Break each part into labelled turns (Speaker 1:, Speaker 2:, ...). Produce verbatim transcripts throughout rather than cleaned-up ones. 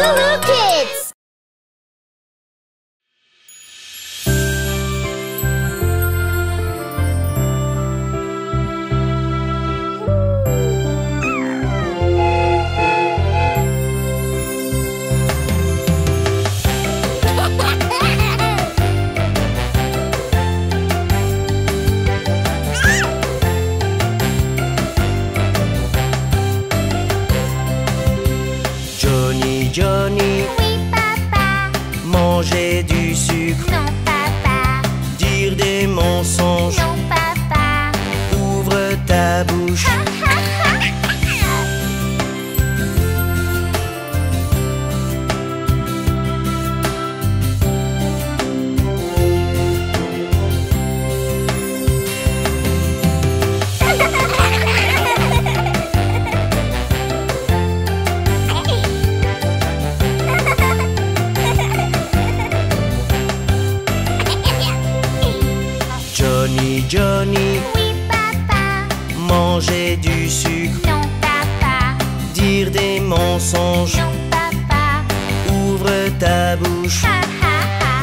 Speaker 1: Woohoo Kids!
Speaker 2: Johnny,
Speaker 1: Oui, papa.
Speaker 2: manger du sucre,
Speaker 1: Non, papa.
Speaker 2: dire des mensonges,
Speaker 1: Non, papa.
Speaker 2: ouvre ta bouche.
Speaker 1: Ha, ha, ha.
Speaker 2: Johnny, Johnny,
Speaker 1: Oui, papa.
Speaker 2: manger du sucre,
Speaker 1: Non, papa.
Speaker 2: dire des mensonges,
Speaker 1: Non, papa.
Speaker 2: ouvre ta bouche.
Speaker 1: Ha, ha, ha.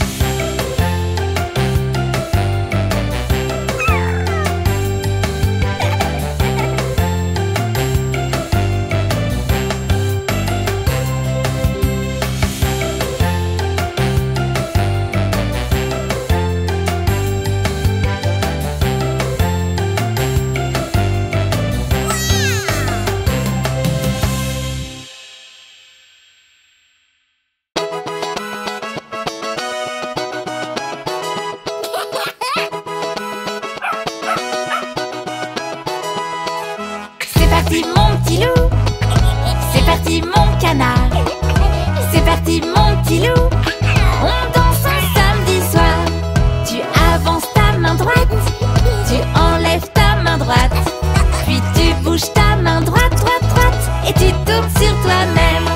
Speaker 1: C'est parti mon petit loup, c'est parti mon canard, c'est parti mon petit loup, on danse un samedi soir. Tu avances ta main droite, tu enlèves ta main droite, puis tu bouges ta main droite, droite, droite, et tu tournes sur toi-même.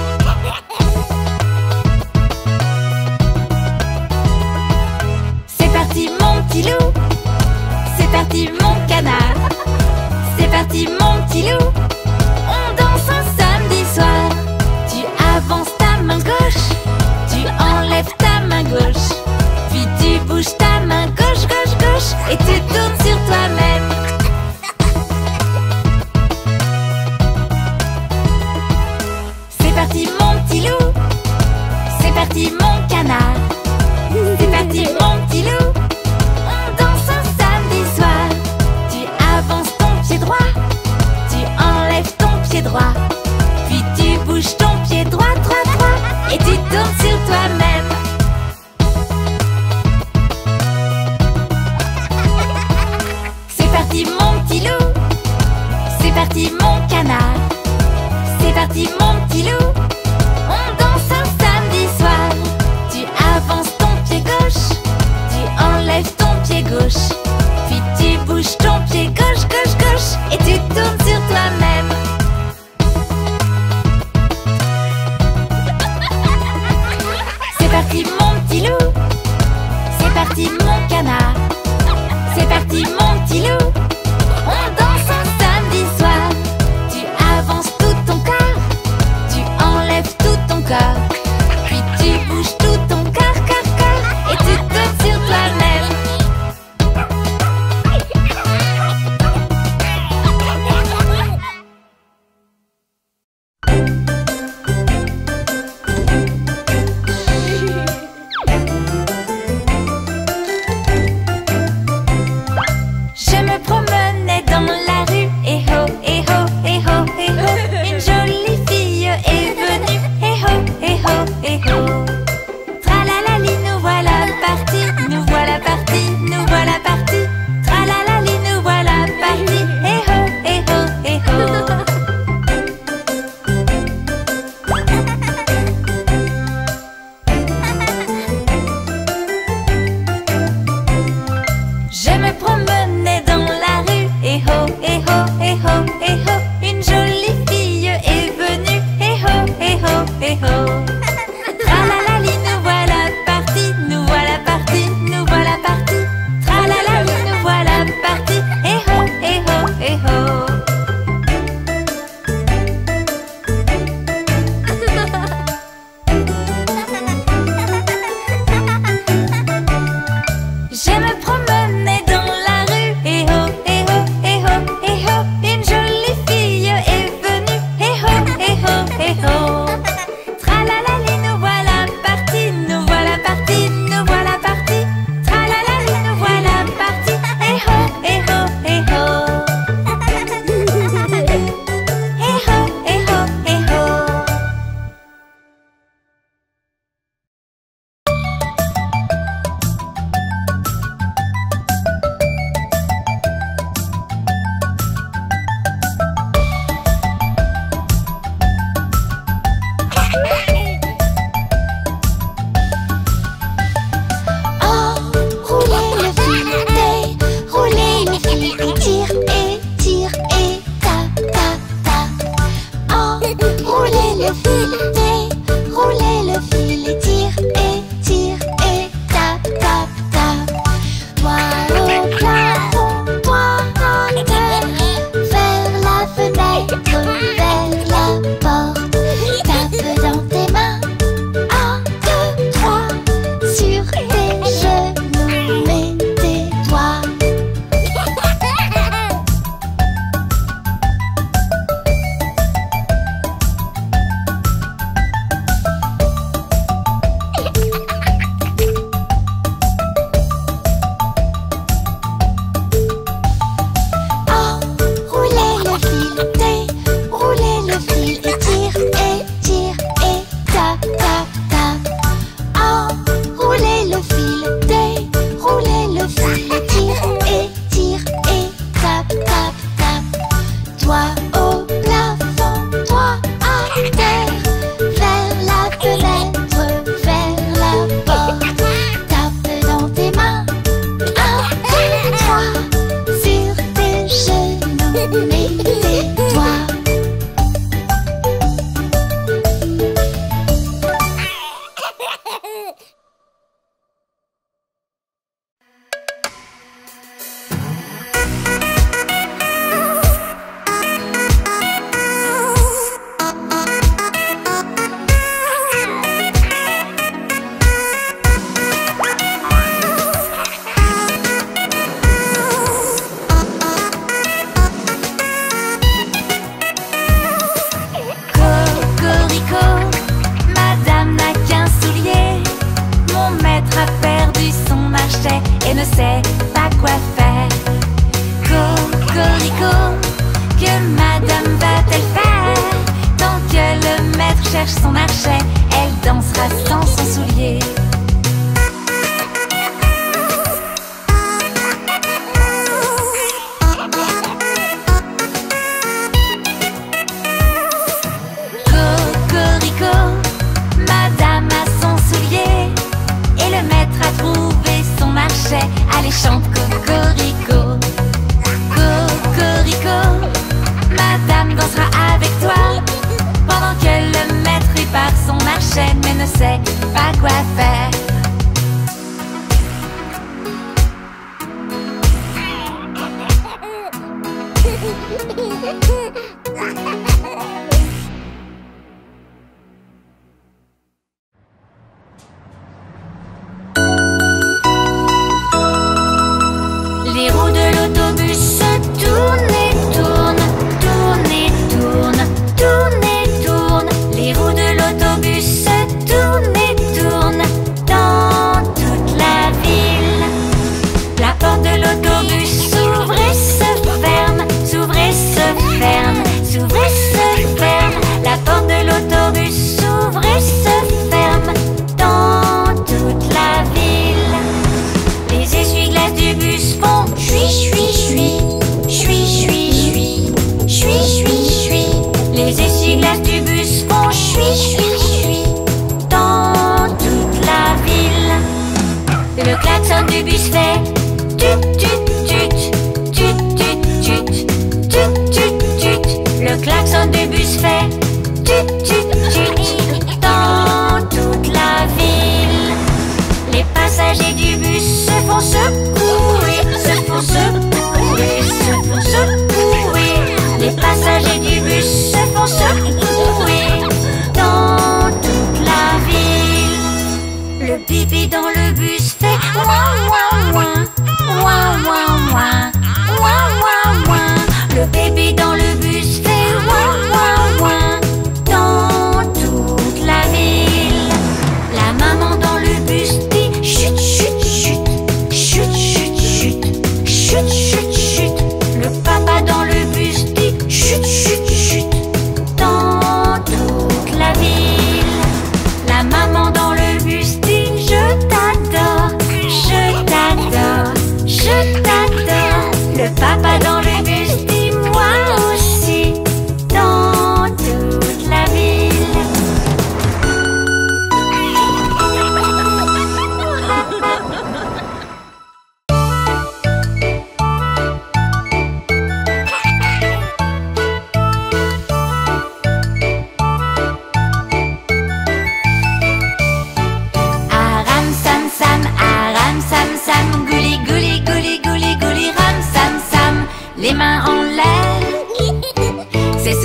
Speaker 1: C'est parti mon petit loup, c'est parti mon canard, c'est parti mon petit loup, on danse un samedi soir. Tu avances ta main gauche, tu enlèves ta main gauche, puis tu bouges ta main gauche, gauche, gauche, et tu tournes sur toi-même. C'est parti mon petit loup, c'est parti mon canard, c'est parti mon petit loup, on danse un samedi soir. Tu avances ton pied droit, tu enlèves ton pied droit, puis tu bouges ton pied droit, droit, droit, et tu tournes sur toi-même. C'est parti mon petit loup, c'est parti mon canard, c'est parti mon petit loup, on danse un samedi soir. Tu avances ton pied gauche, tu enlèves ton pied gauche, puis tu bouges ton pied gauche, gauche, gauche, et tu tournes sur toi-même. C'est parti mon petit loup, c'est parti mon canard, c'est parti mon petit loup, on danse un samedi soir. Tu avances tout ton corps, tu enlèves tout ton corps, puis tu bouges tout ton corps, corps, corps, et tu tournes sur toi-même. le fil, déroulez le fil et tire, et tire, et tape, tape, tape. Toi au plafond, toi en terre, vers la fenêtre, vers la porte. Tape dans tes mains, un, deux, trois, sur tes genoux, mets tes doigts. Enroulez le fil, déroulez le fil et tire, et tire, et tape, tape, tape. Enroulez le fil, déroulez le fil et tire, et tire, et tape, tape, tape. Toi au plafond, toi à terre, vers la fenêtre, vers la porte. Tape dans tes mains, un, deux, trois, sur tes genoux, mets tes doigts. Cocorico, madame n'a qu'un soulier. Mon maître a perdu son marché et ne sait pas quoi faire. Cocorico, que madame va-t-elle faire? Tant que le maître cherche son marché, elle dansera sans son soulier. Cocorico, madame a son soulier et le maître a trouvé son marché. Allez, chante Cocorico. Cocorico, madame dansera avec toi pendant que le maître répare son marché mais ne sait pas quoi faire. Les roues de l'autobus tournent et tournent, tournent et tournent, tournent et tournent. Les roues de l'autobus tournent et tournent dans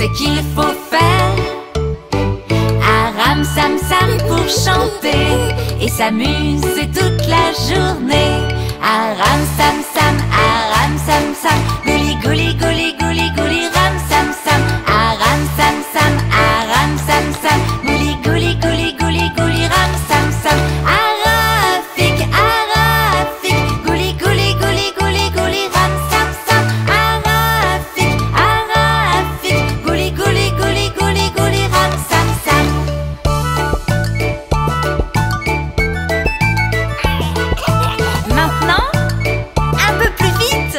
Speaker 1: ce qu'il faut faire. Aram sam sam pour chanter et s'amuser toute la journée. Aram sam sam, aram sam sam, gouli gouli gouli gouli gouli ram sam sam. Aram sam sam, aram sam sam, gouli gouli gouli gouli gouli ram sam sam. Arafik, arafik, gouli gouli gouli gouli gouli ram sam sam. Arafik, arafik, gouli gouli gouli gouli gouli ram sam sam. Maintenant, un peu plus vite.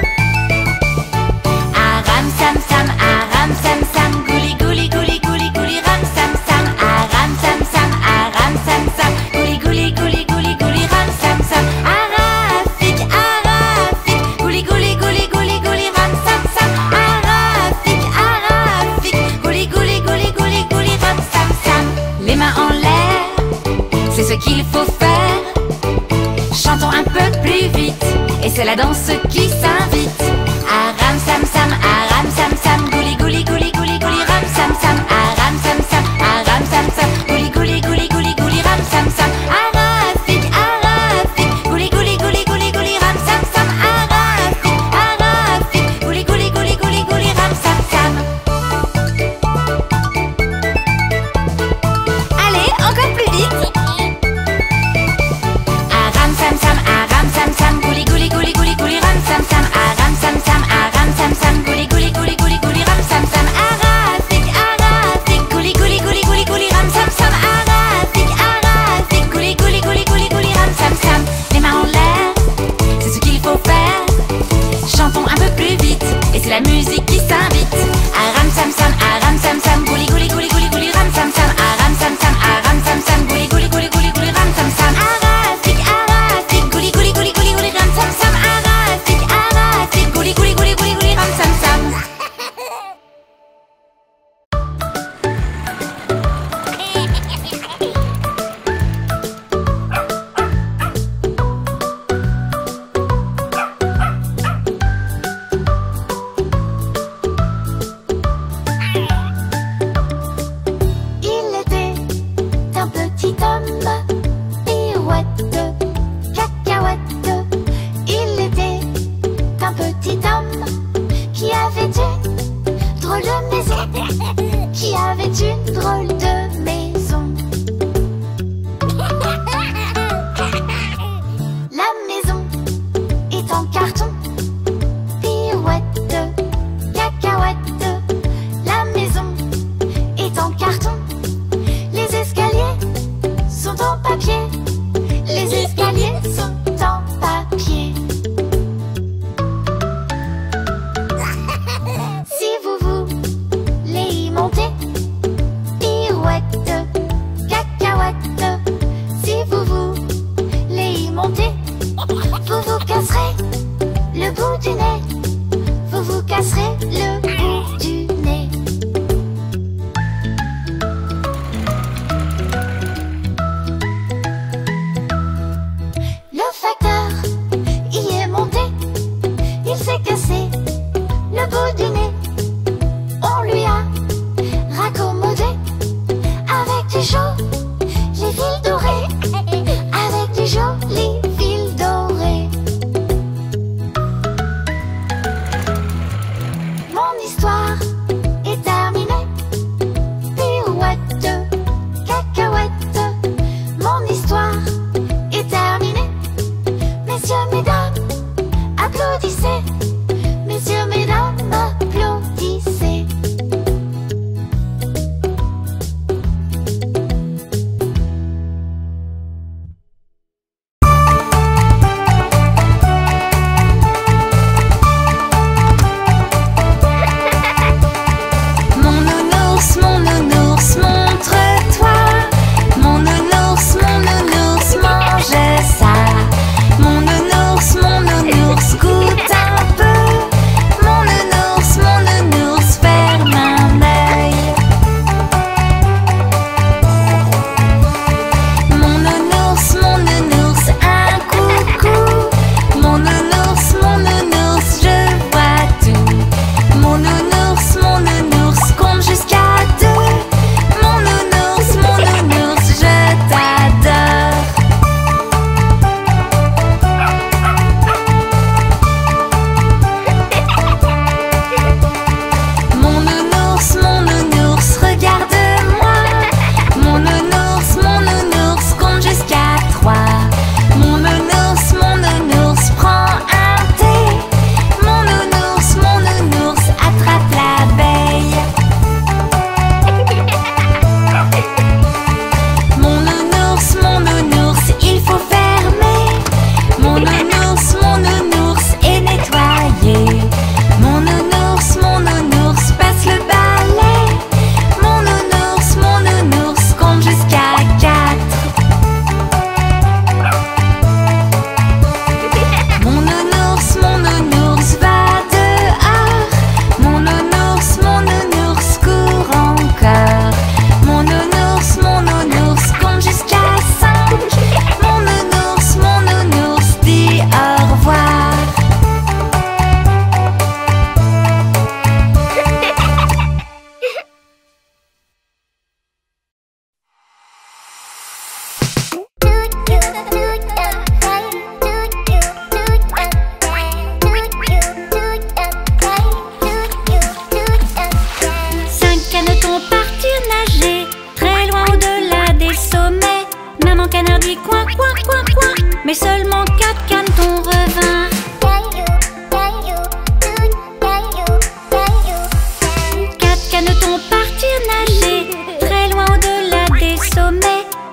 Speaker 1: Aram sam sam, aram sam sam, gouli gouli gouli gouli gouli ram sam sam. Aram sam sam, aram sam sam, gouli gouli gouli gouli gouli ram sam sam. Arafik, arafik, gouli gouli gouli gouli gouli ram sam sam. Arafik, arafik, gouli gouli gouli gouli gouli ram sam sam. Les mains en l'air, c'est ce qu'il faut faire. Chantons un peu plus vite, et c'est la danse qui s'invite. Aram sam sam, aram sam sam, gouli gouli gouli gouli gouli ram sam sam. Aram sam sam, aram sam sam, gouli gouli gouli gouli gouli ram sam sam. Arafik, arafik, gouli gouli gouli gouli gouli ram sam sam. Arafik, arafik, gouli gouli gouli gouli gouli ram sam sam. Allez, encore plus vite. Aram sam sam, aram sam sam, gouli gouli gouli gouli gouli ram sam sam.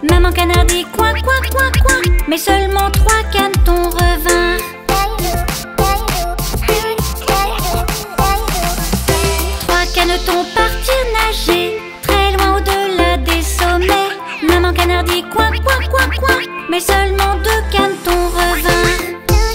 Speaker 1: Maman canard dit coin, coin, coin, coin, mais seulement trois canetons revinrent. Trois canetons partirent nager, très loin au-delà des sommets. Maman canard dit coin, coin, coin, coin, mais seulement deux canetons revinrent.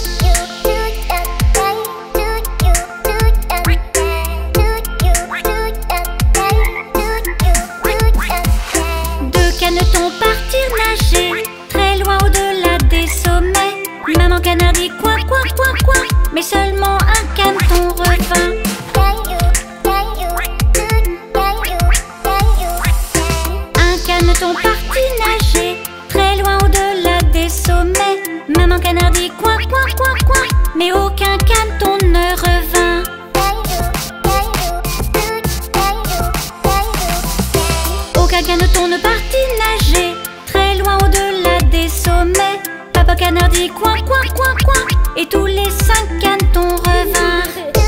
Speaker 1: Deux canetons partirent nager, très loin au-delà des sommets. Maman canard dit coin, coin, coin, coin, mais seulement un caneton revint. Un caneton partit nager, très loin au-delà des sommets. Maman canard dit coin, coin, coin, coin, mais aucun caneton ne revint. Aucun caneton ne partit nager, très loin au-delà des sommets. Papa canard dit coin, coin, coin, coin, et tous les cinq canetons revinrent.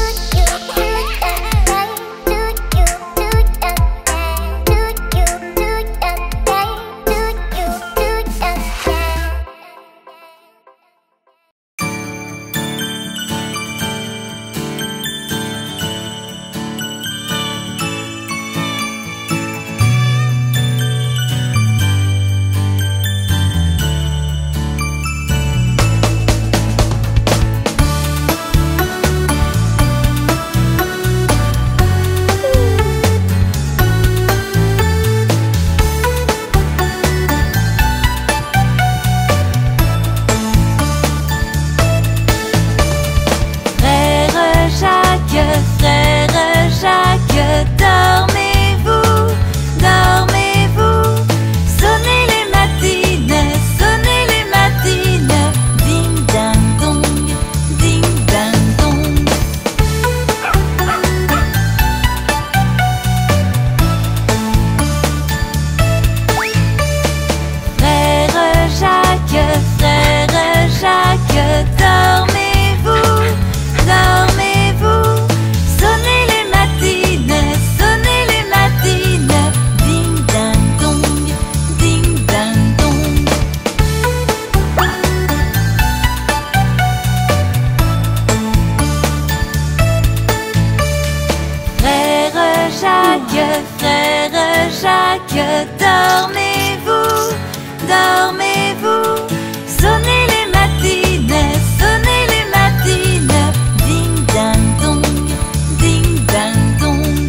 Speaker 1: Dormez-vous, dormez-vous, sonnez les matines, sonnez les matines, ding ding dong, ding ding dong.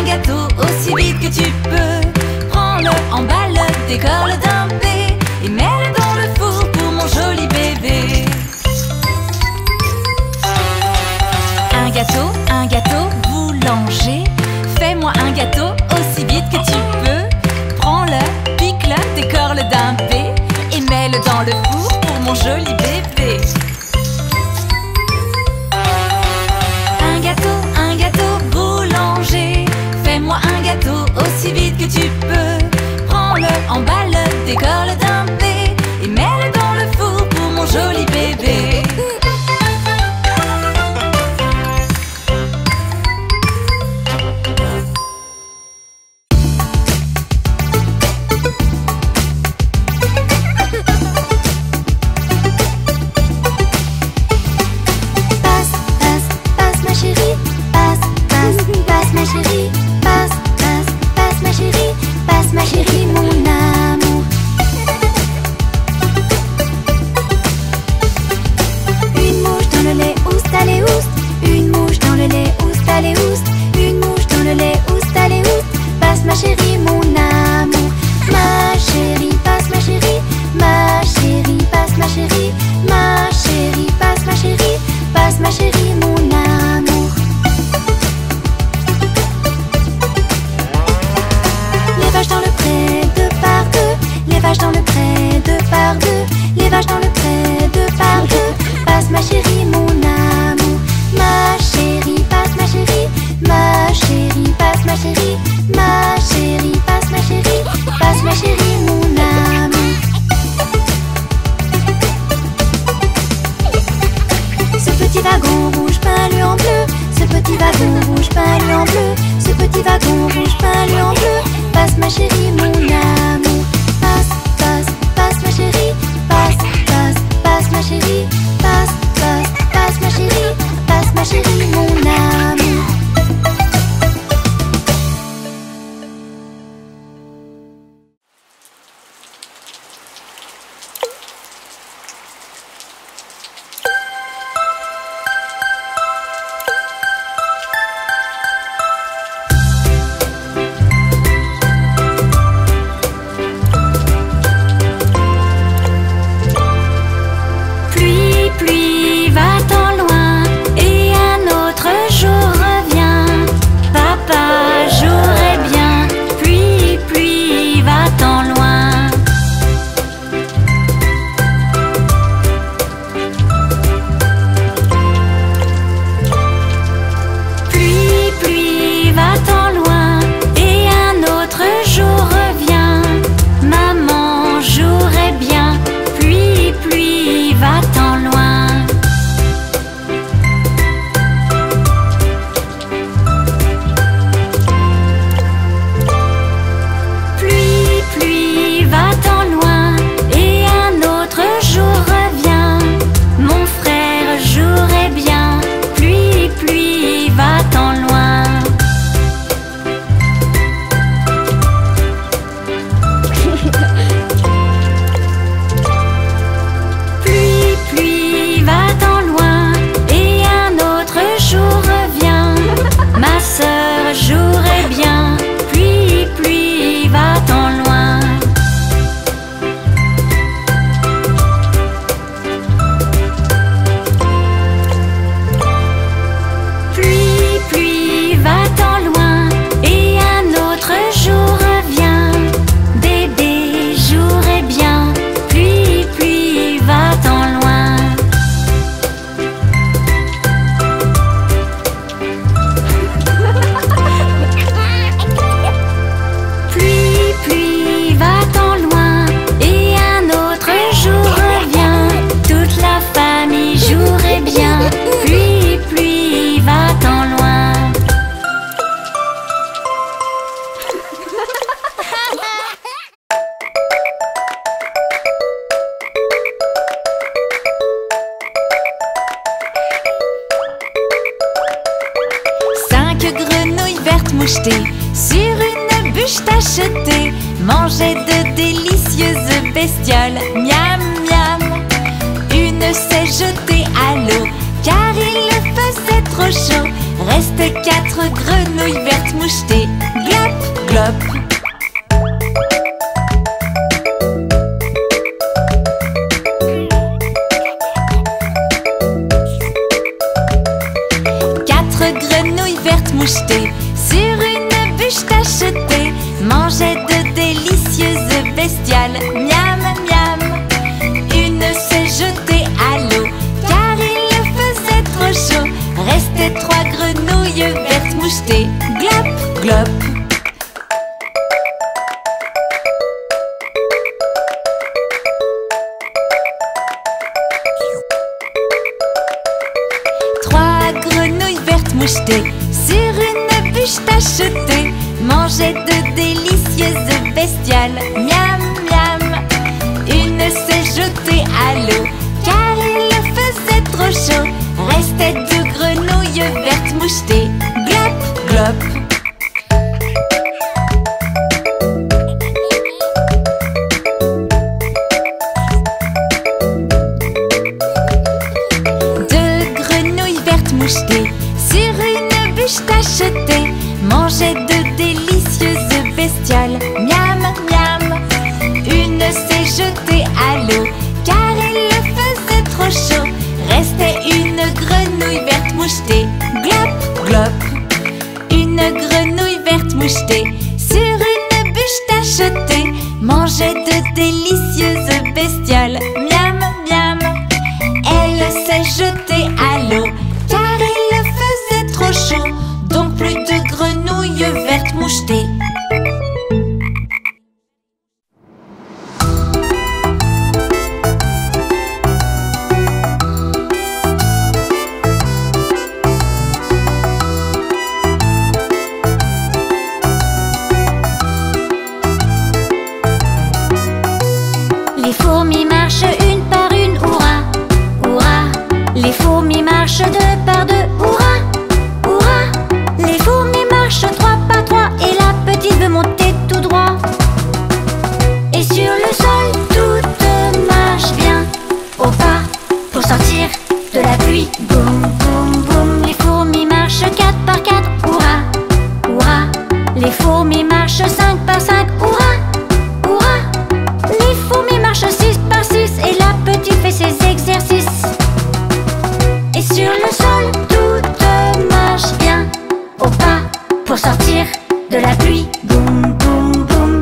Speaker 1: gâteau aussi vite que tu peux. Prends-le, emballe-le, décore-le d'un P et mets-le dans le four pour mon joli bébé. Un gâteau, un gâteau, boulanger. Fais-moi un gâteau aussi vite que tu peux. Prends-le, pique-le, décore-le d'un P et mets-le dans le four pour mon joli bébé. Un gâteau, un gâteau, boulanger. Fais-moi un gâteau aussi vite que tu peux. Prends-le, emballe-le, décore-le d'un P et mets-le dans le four pour mon joli bébé.
Speaker 3: moucheté sur une bûche tachetée, mangeait de délicieuses bestioles. Miam miam. Une s'est jetée à l'eau, car il le faisait trop chaud. Restait quatre grenouilles vertes mouchetées. Glop, glop. Quatre grenouilles vertes mouchetées sur une bûche tachetée mangeaient de délicieuses bestiales. Miam, miam. Une s'est jetée à l'eau car il le faisait trop chaud. Restaient trois grenouilles vertes mouchetées. Glop, glop. Trois grenouilles vertes mouchetées sur une bûche tachetée mangeaient de délicieuses bestiales. Miam, miam. Une s'est jetée à l'eau car il le faisait trop chaud. Restaient deux grenouilles vertes mouchetées. Glop, glop. Deux grenouilles vertes mouchetées sur une bûche tachetée mangeaient de délicieuses bestiales. Miam, miam. Une s'est jetée à l'eau car il le faisait trop chaud. Restait une grenouille verte mouchetée. Glop, glop. Une grenouille verte mouchetée sur une bûche tachetée mangeait de délicieuses bestiales. Miam, miam. Elle s'est jetée à l'eau car il le faisait trop chaud. Donc plus de grenouilles vertes mouchetées.
Speaker 4: Les fourmis marchent une par une, hurrah, hurrah. Les fourmis marchent deux par deux, hurrah, hurrah. Les fourmis marchent trois par trois et la petite veut monter tout droit. Et sur le sol, toutes marchent bien au pas pour sortir de la pluie. Boum, boum, boum. Les fourmis marchent quatre par quatre, hurrah, hurrah. Les fourmis marchent cinq par cinq, hurrah, hurrah. Les fourmis marchent six par six et la petite fait ses exercices. Et sur le sol, toutes marchent bien au pas pour sortir de la pluie. Boum, boum, boum.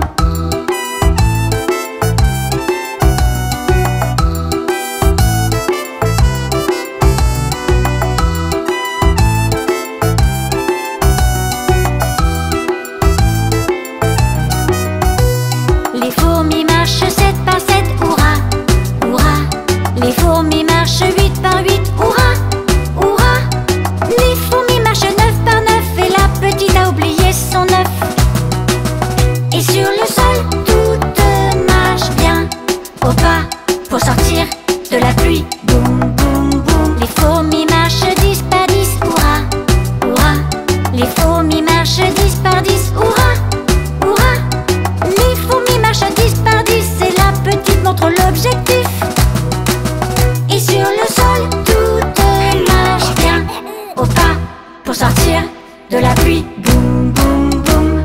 Speaker 4: Les fourmis marchent sept par sept, hurrah, hurrah. Les fourmis marchent huit par huit, hurrah, hurrah. Les fourmis marchent neuf par neuf et la petite a oublié son œuf. Et sur le sol, toutes marchent bien au pas pour sortir de la pluie. Boum, boum, boum. Les fourmis marchent dix par dix, hurrah, hurrah. Les fourmis marchent dix par dix, hurrah, hurrah. Les fourmis marchent dix par dix et la petite montre l'objectif. Et sur le sol, toutes marchent bien au pas pour sortir de la pluie. Boum, boum, boum.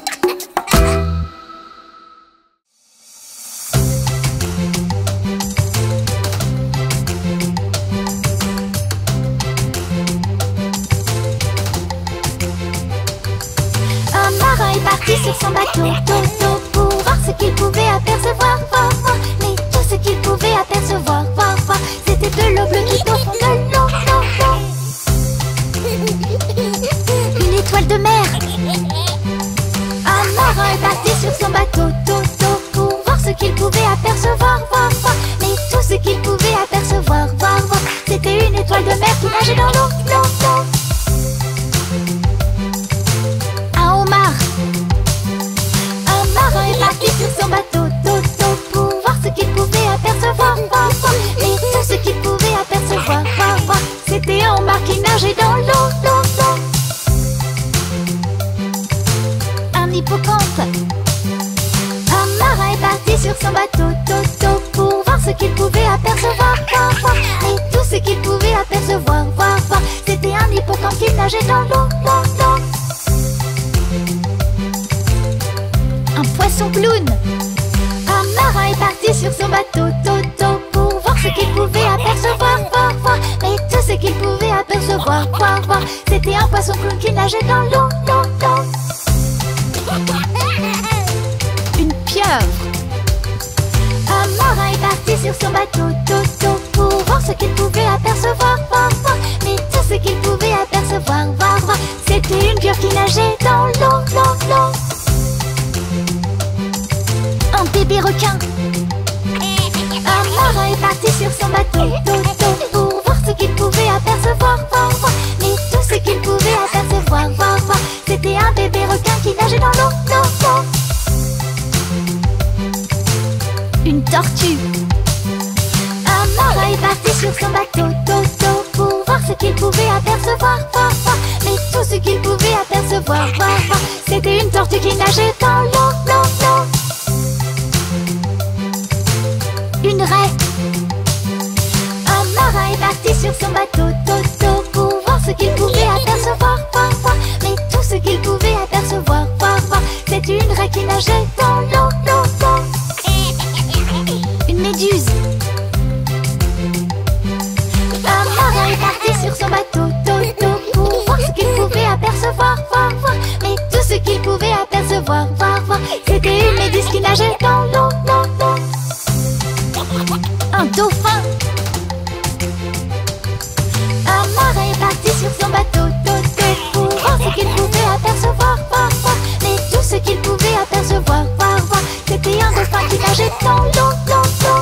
Speaker 4: Un marin est parti sur son bateau, toto, pour voir ce qu'il pouvait apercevoir, voir, voir. Mais tout ce qu'il pouvait apercevoir, voir, voir, c'était de l'eau bleue tout au fond de l'eau, l'eau, l'eau. Une étoile de mer. Un marin est parti sur son bateau, toto, pour voir ce qu'il pouvait apercevoir, voir, voir. Mais tout ce qu'il pouvait apercevoir, voir, voir, c'était une étoile de mer qui nageait dans l'eau, l'eau, l'eau. Un homard. Un marin est parti sur son bateau, toto, pour voir ce qu'il pouvait apercevoir, voir, voir. Et tout ce qu'il pouvait apercevoir, voir, voir, c'était un homard qui nageait dans l'eau, l'eau, l'eau. Un hippocampe. Un marin est parti sur son bateau, toto, pour voir ce qu'il pouvait apercevoir, voir, voir. Et tout ce qu'il pouvait apercevoir, voir, voir. C'était un hippocampe qui nageait dans l'eau, l'eau, l'eau. Un poisson clown. Un marin est parti sur son bateau, toto, pour voir ce qu'il pouvait apercevoir, voir, voir. Mais tout ce qu'il pouvait apercevoir, voir, voir. C'était un poisson clown qui nageait dans l'eau, l'eau, l'eau. Une pieuvre. Un marin est parti sur son bateau, toto, pour voir ce qu'il pouvait apercevoir, voir, voir. Mais tout ce qu'il pouvait apercevoir, voir, voir. C'était une pieuvre qui nageait dans l'eau, l'eau, l'eau. Un bébé requin. Un marin est parti sur son bateau, toto, pour voir ce qu'il pouvait apercevoir, voir, voir. Mais tout ce qu'il pouvait apercevoir, voir, voir. C'était un bébé requin qui nageait dans l'eau, l'eau, l'eau. Une tortue. Un marin est parti sur son bateau, toto, pour voir ce qu'il pouvait apercevoir, voir, voir. Mais tout ce qu'il pouvait apercevoir, voir, voir. C'était une tortue qui nageait dans l'eau, l'eau, l'eau. Une raie. Un marin est parti sur son bateau, toto, pour voir ce qu'il pouvait apercevoir, voir, voir. Mais tout ce qu'il pouvait apercevoir, voir, voir. C'était une raie qui nageait dans l'eau, l'eau, l'eau. Une méduse. Un marin est parti sur son bateau, toto, pour voir ce qu'il pouvait apercevoir, voir, voir. Mais tout ce qu'il pouvait apercevoir, voir, voir. C'était une méduse qui nageait dans l'eau, l'eau, l'eau. Un dauphin. Un marin est parti sur son bateau, toto, pour voir ce qu'il pouvait apercevoir, voir, voir. Mais tout ce qu'il pouvait apercevoir, voir, voir. C'était un dauphin qui nageait dans l'eau, l'eau, l'eau.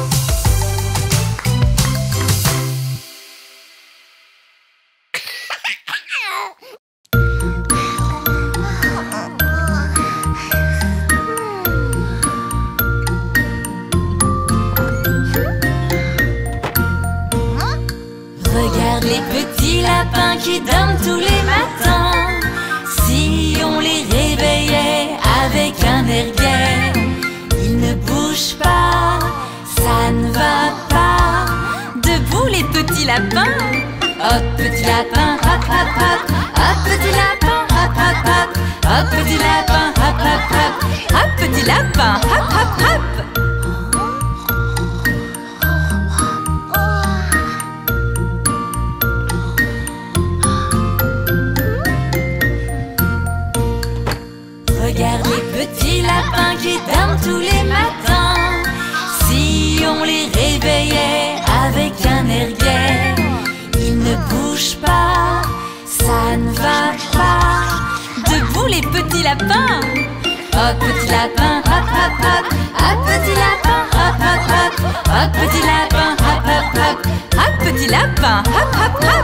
Speaker 3: Regarde les petits lapins qui dorment tous les matins. Si on les réveillait avec un air gai, ils ne bougent pas, ça ne va pas. Debout les petits lapins. Hop petit lapin, hop hop hop. Hop petit lapin, hop hop hop. Hop petit lapin, hop hop hop. Hop petit lapin, hop hop hop. Regarde les petits lapins qui dorment tous les matins. Si on les réveillait avec un air gai, ils ne bougent pas, ça ne va pas. Debout les petits lapins. Hop petit lapin, hop hop hop. Hop petit lapin, hop hop hop. Hop petit lapin, hop hop hop. Hop petit lapin, hop hop hop.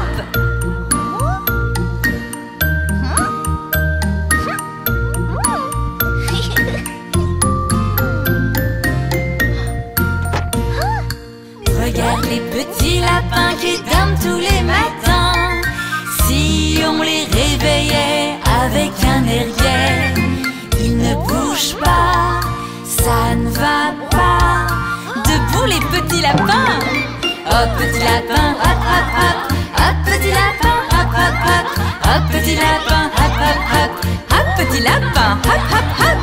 Speaker 3: Regarde les petits lapins qui dorment tous les matins. Si on les réveillait avec un air gai, ils ne bougent pas, ça ne va pas. Debout les petits lapins. Hop petit lapin, hop hop hop. Hop petit lapin, hop hop hop. Hop petit lapin, hop hop hop. Hop petit lapin, hop hop hop.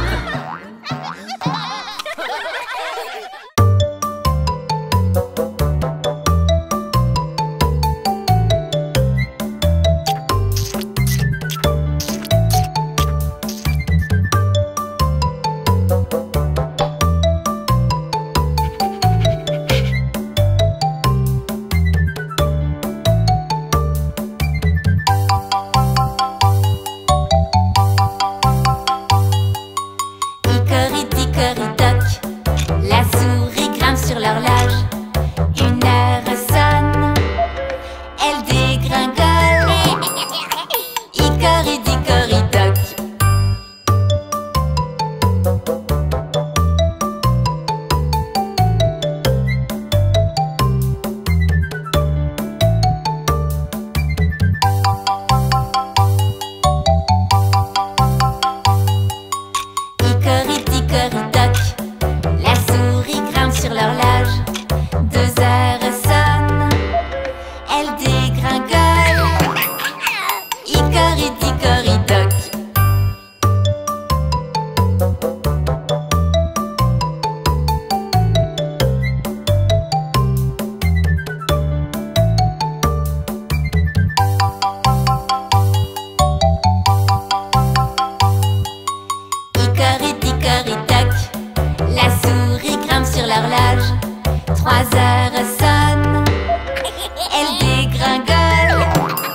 Speaker 1: souris grimpent sur l'horloge. Trois heures sonnent, elles dégringolent.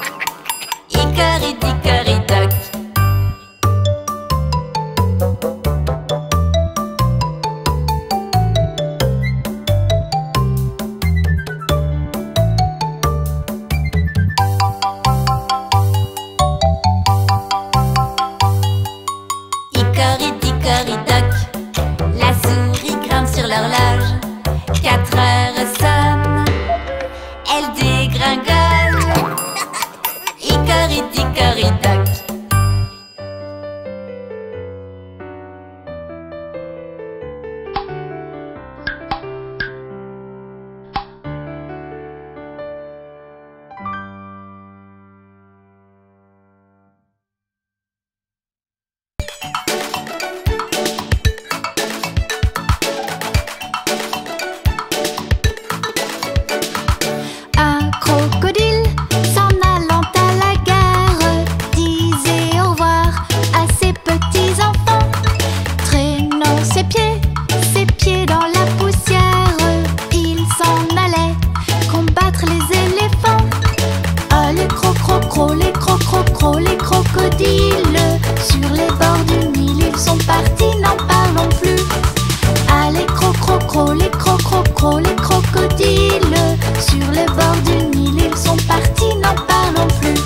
Speaker 1: Hickory-dickory-dock. Hickory-dickory-dock. La souris grimpe sur l'horloge. Quatre heures sonnent, elle dégringole. Hickory-dickory-dock.
Speaker 3: Un crocodile s'en allant à la gare disait au revoir à ses petits enfants. Traînant ses pieds, ses pieds dans la poussière, il s'en allait combattre les éléphants. Ah les cro-cro-cro, les cro-cro-cro, les crocodiles, sur les bords du Nil ils sont partis, n'en parlons plus. Ah les cro-cro-cro, les cro-cro-cro, les crocodiles, sur les bords du Nil ils sont partis, n'en parlons plus.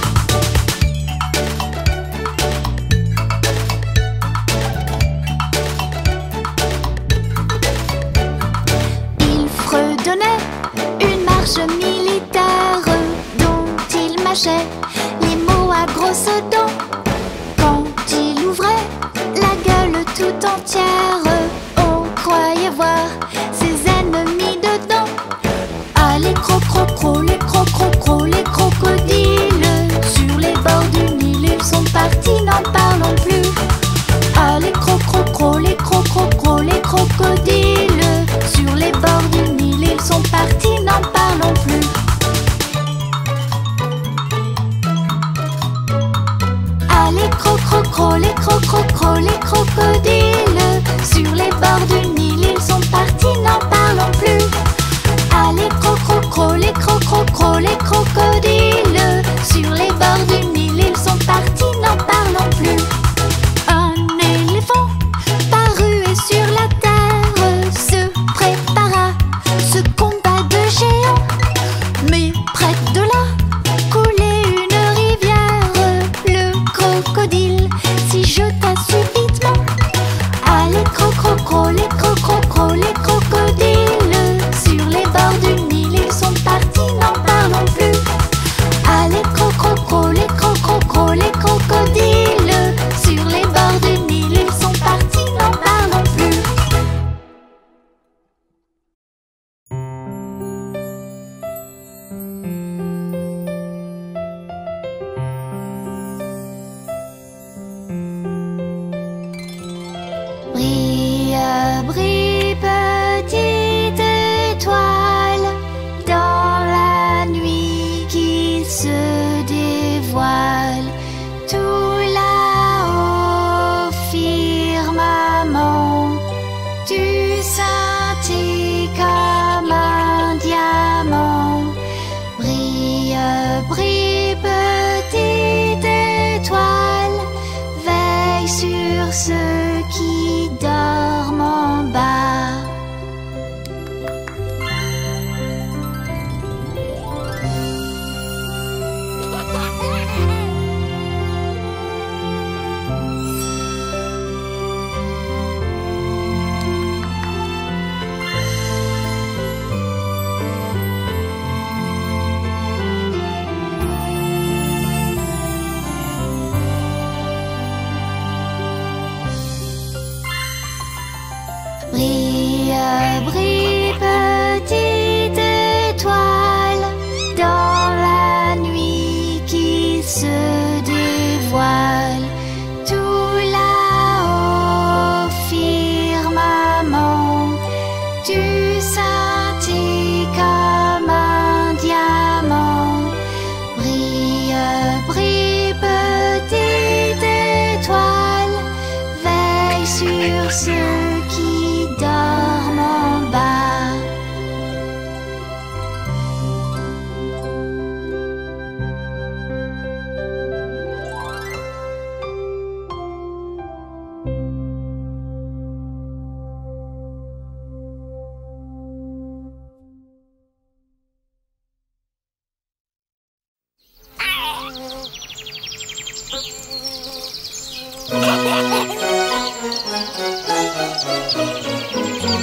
Speaker 3: Il fredonnait une marche militaire dont il mâchait les mots à grosses dents. Quand il ouvrait la gueule tout entière, on croyait voir ses ennemis dedans. Ah les cro-cro-cro, les cro-cro-cro, les crocodiles, sur les bords du Nil ils sont partis, n'en parlons plus. Ah les cro-cro-cro, les cro-cro-cro, les crocodiles, sur les bords du Nil ils sont partis, n'en parlons plus. Ah les cro-cro-cro, les cro-cro-cro, les crocodiles, sur les bords du Nil ils sont partis, n'en parlons plus. Ah les cro-cro-cro, les cro-cro-cro, les crocodiles, sur les bords du Nil ils sont partis, n'en parlons plus. Un éléphant parut sur la terre, se prépara ce combat de géants. Mais près de là coulait une rivière, le crocodile s'y jeta subitement. Ah les cro-cro-cro, les cro-cro-cro, les crocodiles, sur les bords du Nil ils sont partis, n'en parlons plus. Ah les cro-cro-cro, les cro-cro-cro, les crocodiles, sur les bords du Nil ils sont partis, n'en parlons plus. Brille, brille, petite étoile, dans la nuit qui se dévoile. Tout là-haut, firmament, tu scintilles comme un diamant. Brille, brille, petite étoile, veille sur ceux qui dorment en bas. Brille, brille, petite étoile, dans la nuit qui se dévoile. Tout là-haut, firmament, tu scintilles comme un diamant. Brille, brille, petite étoile, veille sur ceux qui dorment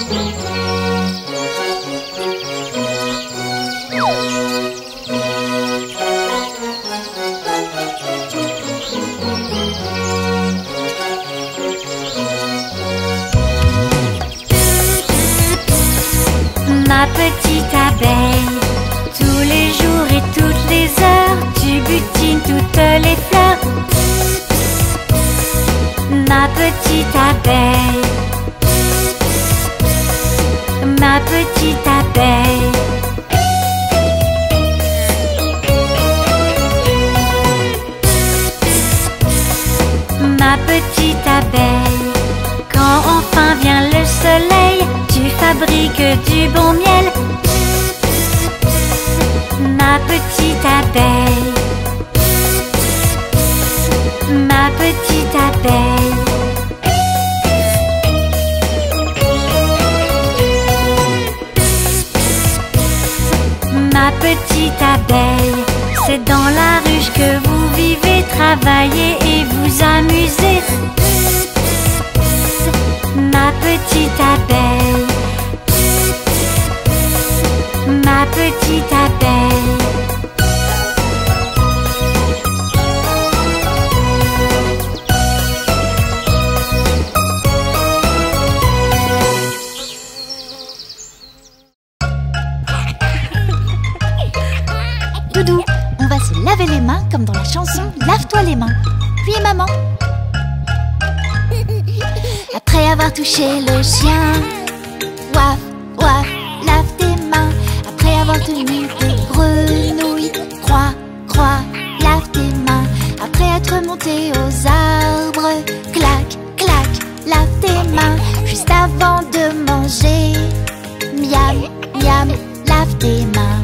Speaker 4: Ma petite abeille, tous les jours et toutes les heures, tu butines toutes les fleurs. Ma petite abeille, ma petite abeille. Ma petite abeille, quand enfin vient le soleil, tu fabriques du bon miel. Ma petite abeille, ma petite abeille. Ma petite abeille, c'est dans la ruche que vous vivez, travaillez et vous amusez. Ma petite abeille, ma petite abeille.
Speaker 3: Doudou, on va se laver les mains comme dans la chanson Lave-toi les mains. Puis maman. Après avoir touché le chien, ouaf, ouaf, lave tes mains. Après avoir tenu des grenouilles, croix, croix, lave tes mains. Après être monté aux arbres, clac, clac, lave tes mains. Juste avant de manger, miam, miam, lave tes mains.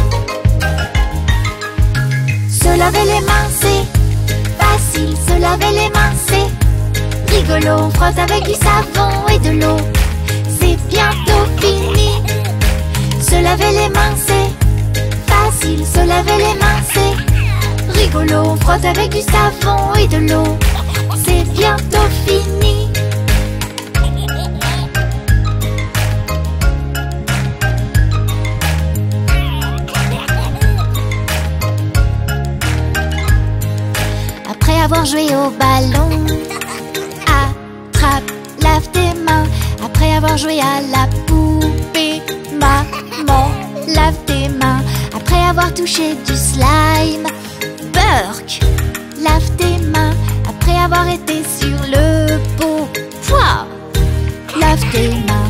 Speaker 3: Se laver les mains, c'est facile. Se laver les mains, c'est rigolo. On frotte avec du savon et de l'eau. C'est bientôt fini. Se laver les mains, c'est facile. Se laver les mains, c'est rigolo. On frotte avec du savon et de l'eau. C'est bientôt fini. Après avoir joué au ballon, attrape, lave tes mains. Après avoir joué à la poupée, maman, lave tes mains. Après avoir touché du slime, Burk, lave tes mains. Après avoir été sur le pot, pouah, lave tes mains.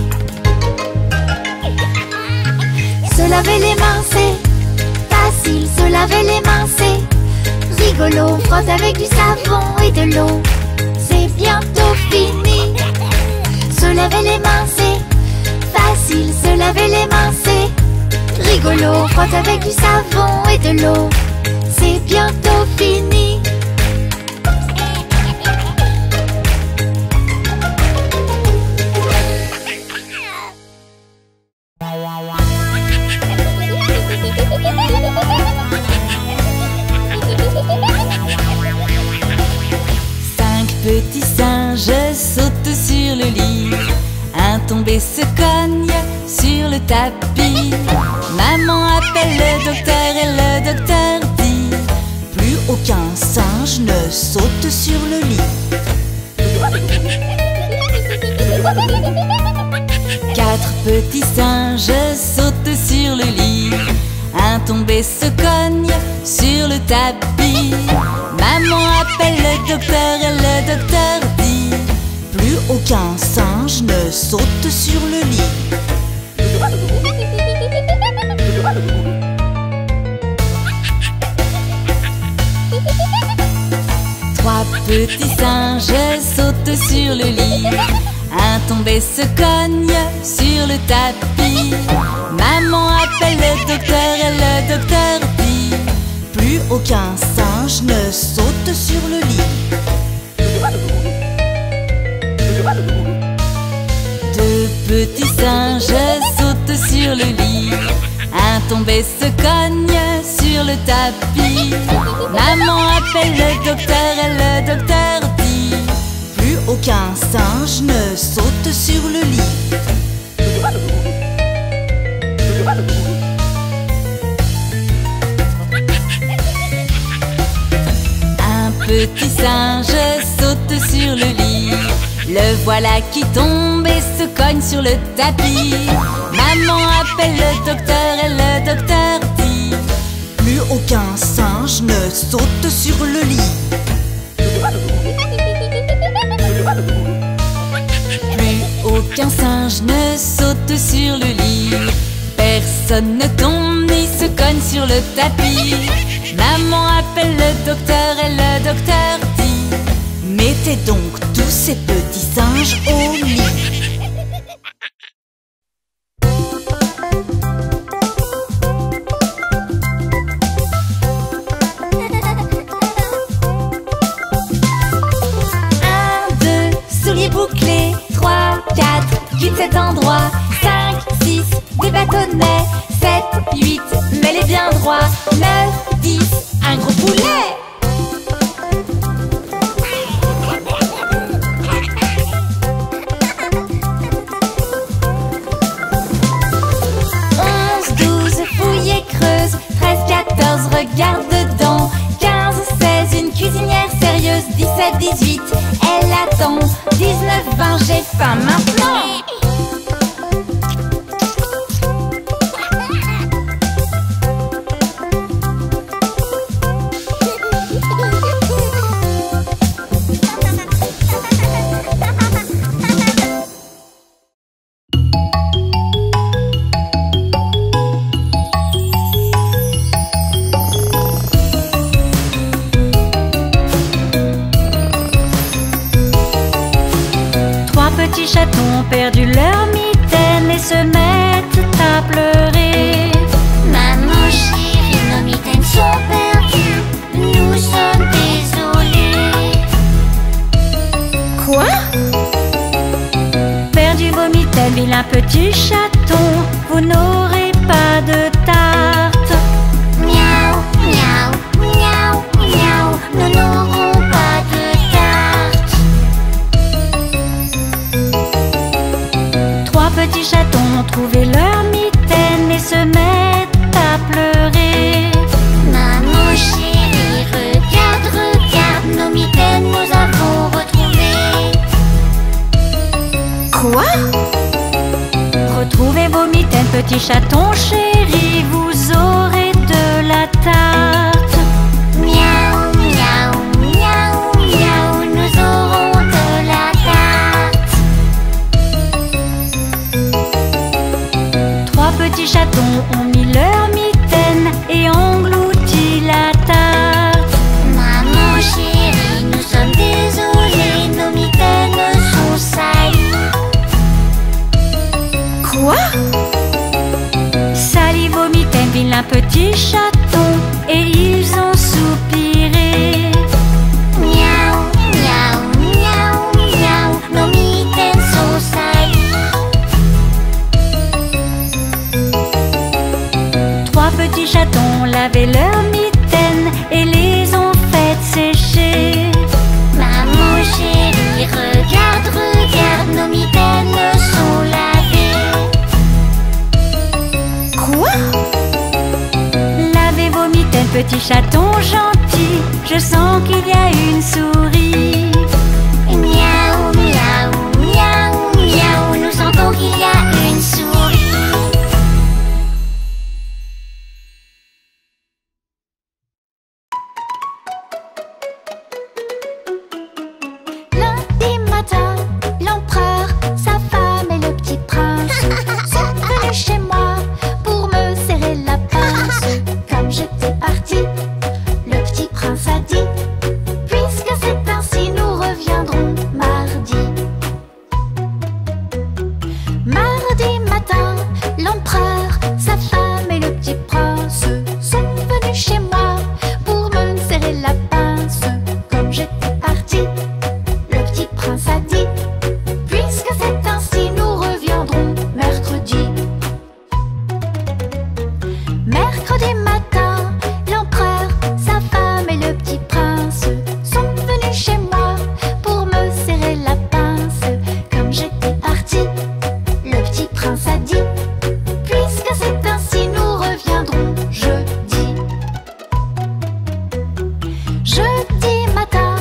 Speaker 3: Se laver les mains, c'est facile. Se laver les mains, c'est rigolo. On frotte avec du savon et de l'eau. C'est bientôt fini. Se laver les mains, c'est facile. Se laver les mains, c'est rigolo. On frotte avec du savon et de l'eau. C'est bientôt fini. Petit singe saute sur le lit, un tombé se cogne sur le tapis. Maman appelle le docteur et le docteur dit: plus aucun singe ne saute sur le lit. Quatre petits singes sautent sur le lit, un tombé se cogne sur le tapis. Maman appelle le docteur et le docteur dit: plus aucun singe ne saute sur le lit. Trois petits singes sautent sur le lit, un tombé se cogne sur le tapis. Maman appelle le docteur et le docteur dit: plus aucun singe ne saute sur le lit. Deux petits singes sautent sur le lit, un tombé se cogne sur le tapis. Maman appelle le docteur et le docteur dit: plus aucun singe ne saute sur le lit. petit singe saute sur le lit. Le voilà qui tombe et se cogne sur le tapis. Maman appelle le docteur et le docteur dit:
Speaker 5: plus aucun singe ne saute sur le lit.
Speaker 3: Plus aucun singe ne saute sur le lit. Personne ne tombe ni se cogne sur le tapis. Maman appelle le docteur et le docteur dit:
Speaker 5: mettez donc tous ces petits singes au lit.
Speaker 3: Bouclés, trois, quatre, huit, sept endroits, cinq, six, des bâtonnets, sept, huit, mais les bien droits, neuf, dix, un gros poulet. Onze, douze, fouille et creuse, treize, quatorze, regarde dedans, quinze, seize, une cuisinière sérieuse, dix-sept, dix-huit, elle attend, dix-neuf, vingt, j'ai faim maintenant.
Speaker 4: Petits chatons ont perdu leur mitaine et se mettent à pleurer.
Speaker 6: Maman chérie, nos mitaines sont perdues, nous sommes désolés.
Speaker 4: Quoi? Perdu vos mitaines, vilain petit chaton, vous n'aurez pas de tarte.
Speaker 6: Miaou, miaou, miaou, miaou, nous n'aurons pas de tarte.
Speaker 4: Trois petits chatons ont trouvé leur mitaine et se mettent à pleurer.
Speaker 6: Maman chérie, regarde, regarde, nos mitaines nous avons retrouvées.
Speaker 4: Quoi? Retrouvez vos mitaines, petits chatons chéris, vous aurez de la tarte.
Speaker 6: Miaou, miaou, miaou, miaou, nous aurons de la tarte.
Speaker 4: Trois petits chatons ont mis leur mitaine et englouti la tarte.
Speaker 6: Maman chérie, nous sommes désolés, nos mitaines sont salies.
Speaker 4: Quoi? Salis vos mitaines, vilain petit chaton, et ils ont soupiré.
Speaker 6: Miaou, miaou, miaou, miaou, nos mitaines sont salies.
Speaker 4: Trois petits chatons ont lavé leurs mitaines et les ont faites sécher.
Speaker 6: Maman chérie, regarde, regarde, nos mitaines sont lavées.
Speaker 4: Quoi? Lavez vos mitaines, petits chatons gentils, je sens qu'il y a une souris.
Speaker 6: Miaou, miaou, miaou, miaou, nous sentons qu'il y a une souris.
Speaker 1: Lundi matin, l'empereur, sa femme et le petit prince sont venus chez moi pour me serrer la pince. Comme j'étais partie, le petit prince a dit: puisque c'est ainsi, nous reviendrons mardi. Mardi matin, l'empereur, sa femme et le petit prince sont venus chez moi pour me serrer la pince. Comme j'étais partie, le petit prince a dit: puisque c'est ainsi, nous reviendrons mercredi. Mercredi matin, l'empereur, sa femme et le petit prince sont venus chez moi pour me serrer la pince. Comme j'étais partie, le petit prince a dit: puisque c'est ainsi, nous reviendrons jeudi. Jeudi matin,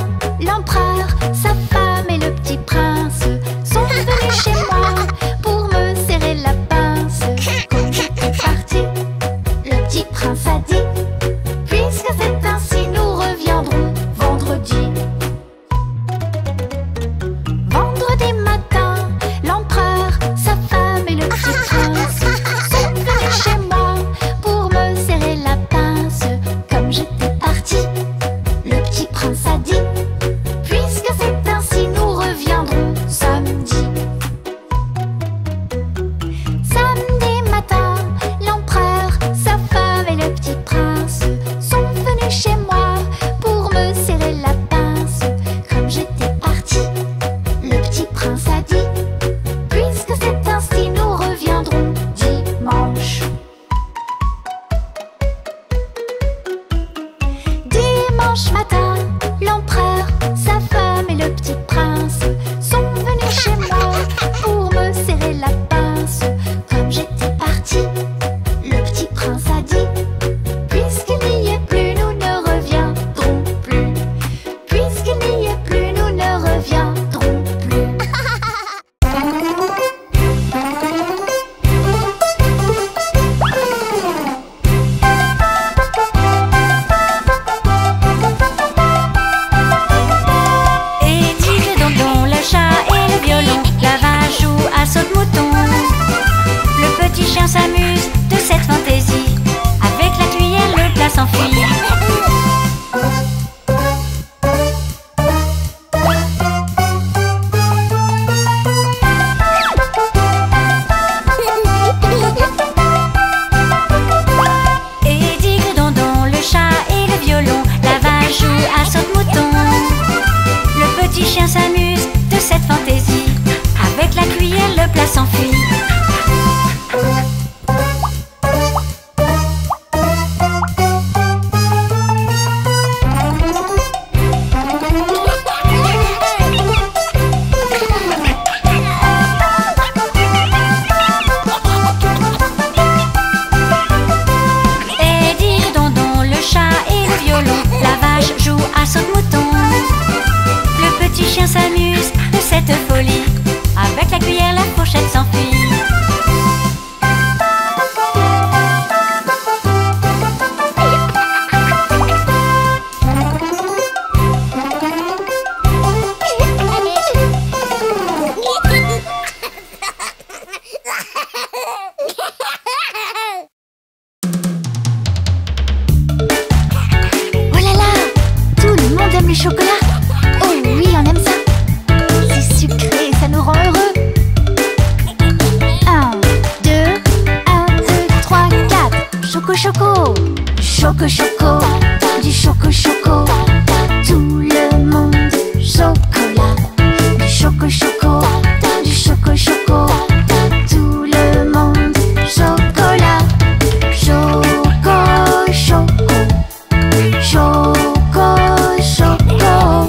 Speaker 4: choco choco, du choco choco, du choco choco, tout le monde chocolat. Du choco choco, du choco choco, tout le monde chocolat. Choco choco, choco choco,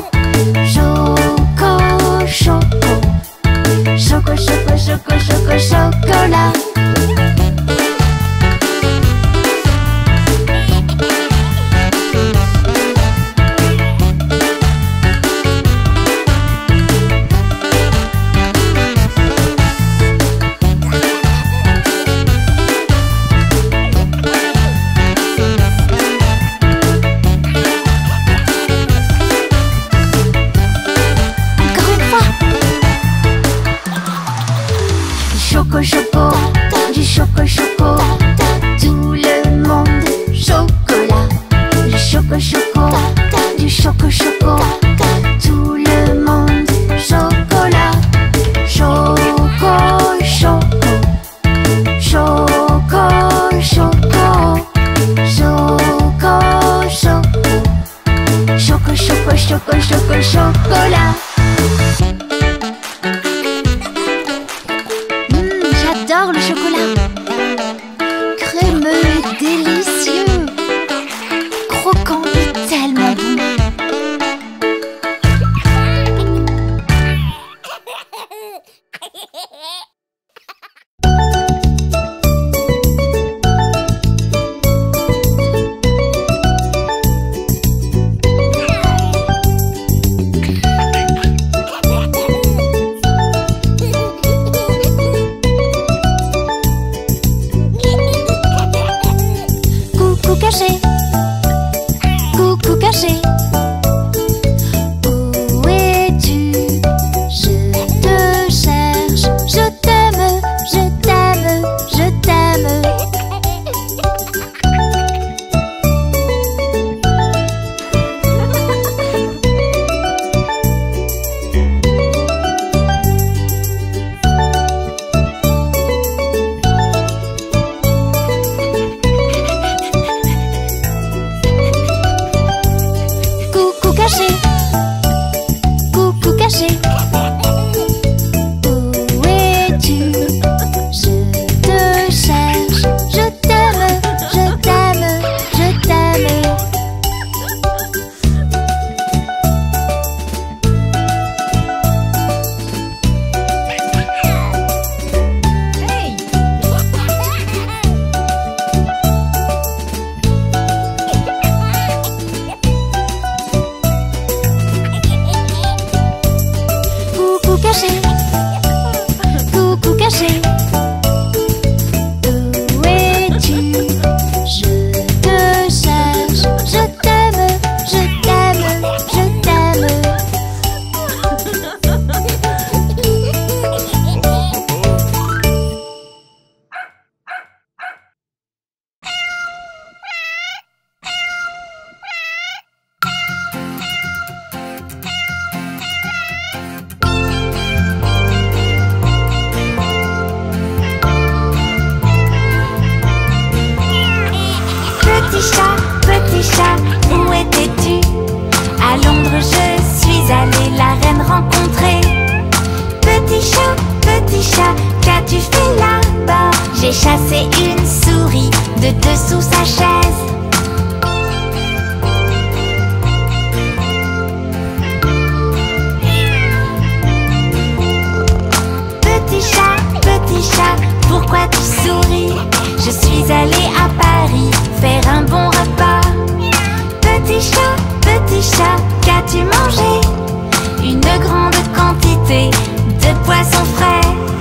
Speaker 4: choco choco, choco choco choco choco chocolat. Choco choco, du choco choco, tout le monde chocolat. Du choco choco, du choco choco, tout le monde chocolat. Choco choco, choco choco, choco choco, choco choco choco choco chocolat. J'adore le chocolat, crémeux et délicieux, croquant et tellement bon. Coucou caché, coucou caché, où es-tu? Je te cherche, je t'aime, je t'aime, je t'aime. Coucou caché, coucou caché, où es-tu? Je te cherche, je t'aime, je t'aime, je t'aime. Coucou caché, coucou caché, où es-tu? Je te cherche, je t'aime, je t'aime, je t'aime. Petit chat, petit chat, où étais-tu? À Londres je suis allée la reine rencontrer. Petit chat, petit chat, qu'as-tu fait là-bas? J'ai chassé une souris de dessous sa chaise. Petit chat, petit chat, pourquoi tu souris? Je suis allée à Paris faire un bon repas. Petit chat, petit chat, qu'as-tu mangé? Une grande quantité de poissons frais.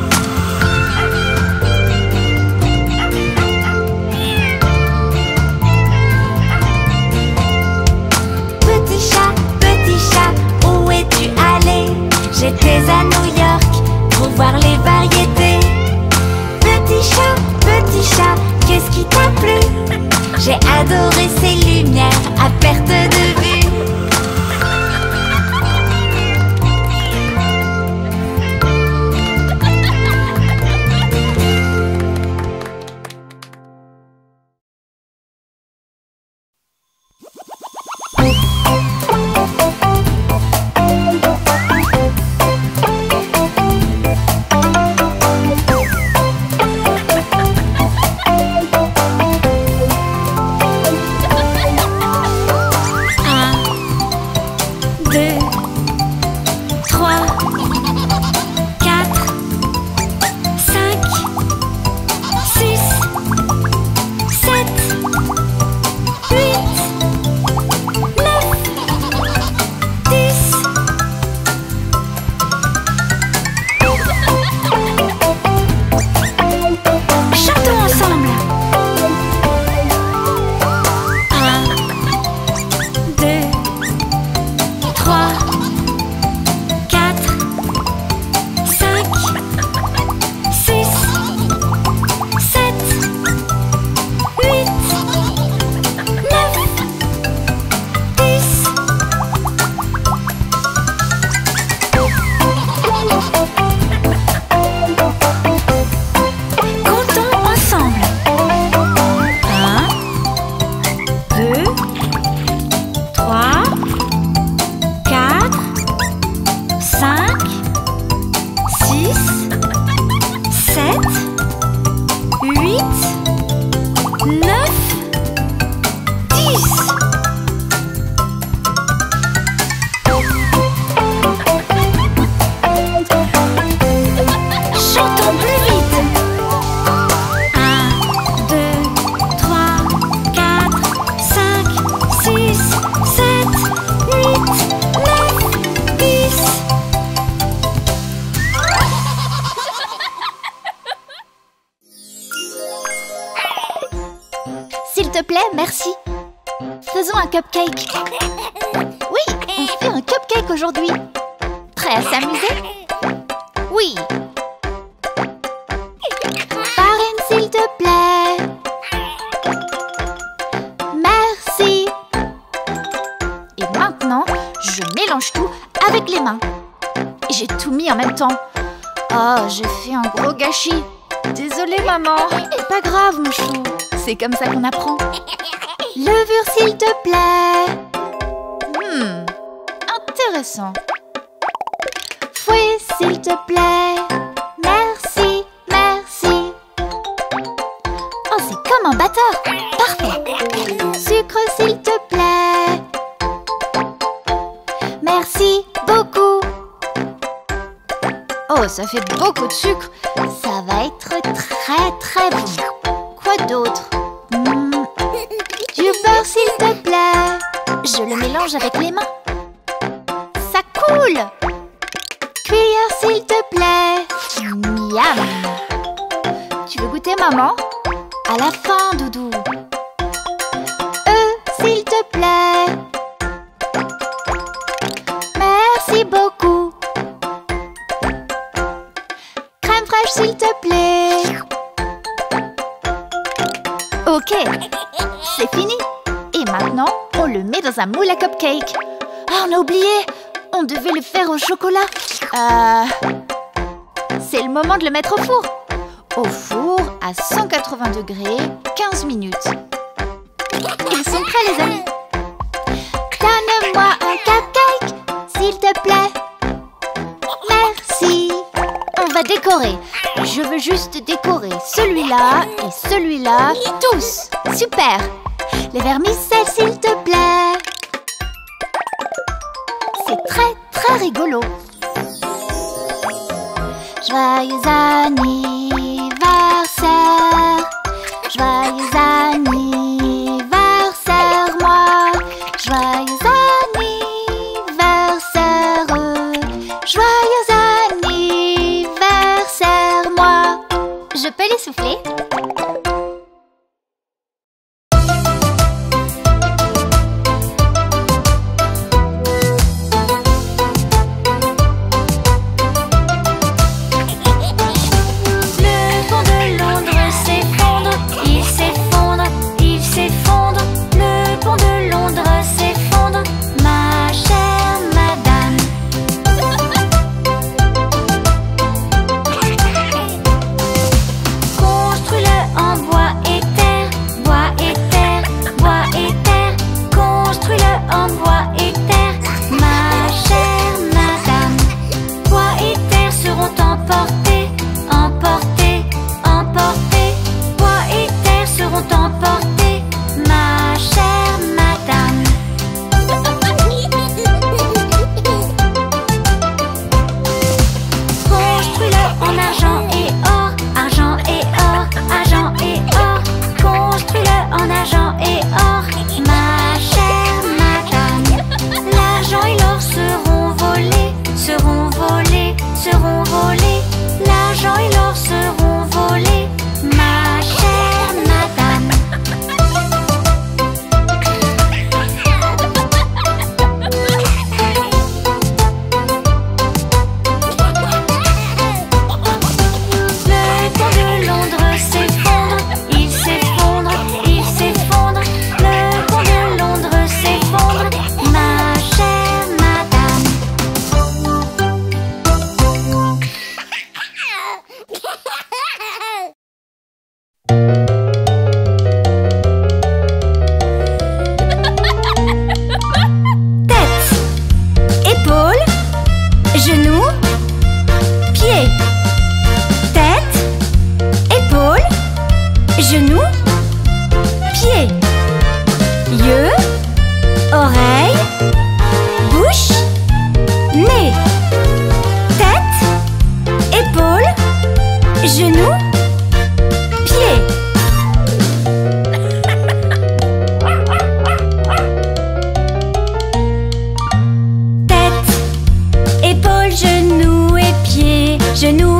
Speaker 4: Petit chat, petit chat, où es-tu allé? J'étais à New York pour voir les variétés. Petit chat, petit chat, qu'est-ce qui t'a plu? J'ai adoré ces lumières à perte de vue.
Speaker 3: s'il te plaît, merci. Faisons un cupcake. Oui, on fait un cupcake aujourd'hui. Prêt à s'amuser? Oui. Farine, s'il te plaît. Merci. Et maintenant, je mélange tout avec les mains. Et j'ai tout mis en même temps. Oh, j'ai fait un gros gâchis. Désolée, maman. Pas grave, mon chou. C'est comme ça qu'on apprend. Levure, s'il te plaît. Hmm, intéressant. Fouet, s'il te plaît. Merci, merci. Oh, c'est comme un batteur. Parfait. Sucre, s'il te plaît. Merci beaucoup. Oh, ça fait beaucoup de sucre. Ça va être très très bon. Quoi d'autre? hmm. Du beurre, s'il te plaît. Je le mélange avec les mains. Ça coule. Cuillère, s'il te plaît. Miam. Tu veux goûter, maman? À la fin, doudou. Œufs, s'il te plaît. Merci beaucoup. Crème fraîche, s'il te plaît. Ok, c'est fini. Et maintenant, on le met dans un moule à cupcake. Ah, on a oublié. On devait le faire au chocolat. Euh... C'est le moment de le mettre au four. Au four à cent quatre-vingts degrés, quinze minutes. Ils sont prêts, les amis. Donne-moi un cupcake, s'il te plaît. Merci. On va décorer. Je veux juste décorer celui-là et celui-là, tous. Super. Les vermicelles, s'il te plaît. C'est très, très rigolo. Joyeux anniversaire. Joyeux anniversaire, moi. Joyeux anniversaire. Joyeux anniversaire, moi. Je peux les souffler?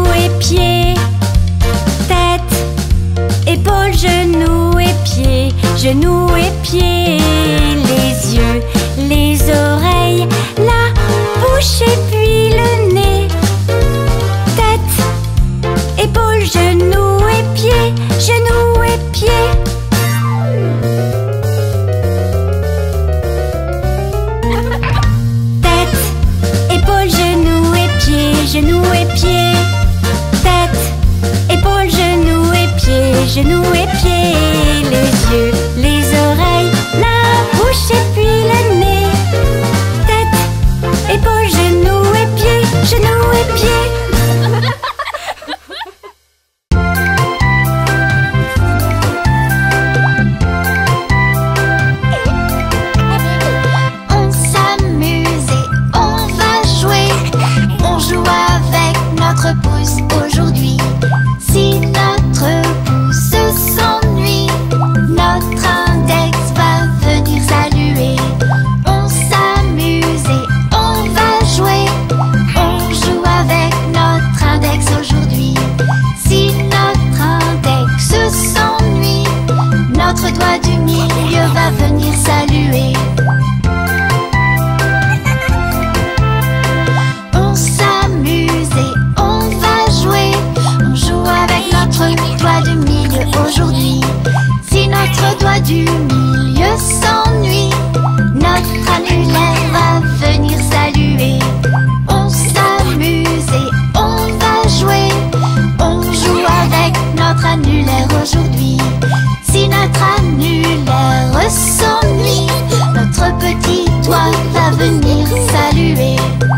Speaker 4: Genoux et pieds. genoux et pieds, les yeux, les oreilles, la bouche et puis le nez. Tête, épaules, genoux et pieds, genoux et pieds. Genoux et pieds, tête, épaules, genoux et pieds, genoux et pieds, les yeux, les oreilles, la bouche et puis le nez. Tête, épaules, genoux et pieds, genoux et pieds.
Speaker 6: Aujourd'hui, si notre pouce s'ennuie, notre index va venir saluer. On s'amuse et on va jouer. On joue avec notre index aujourd'hui. Si notre index s'ennuie, notre doigt du milieu va venir saluer. On s'amuse et on va jouer. On joue avec notre doigt du milieu aujourd'hui. Si notre doigt du milieu s'ennuie, notre annulaire va venir saluer. On s'amuse et on va jouer. On joue avec notre annulaire aujourd'hui. Si notre annulaire s'ennuie, notre petit doigt va venir saluer.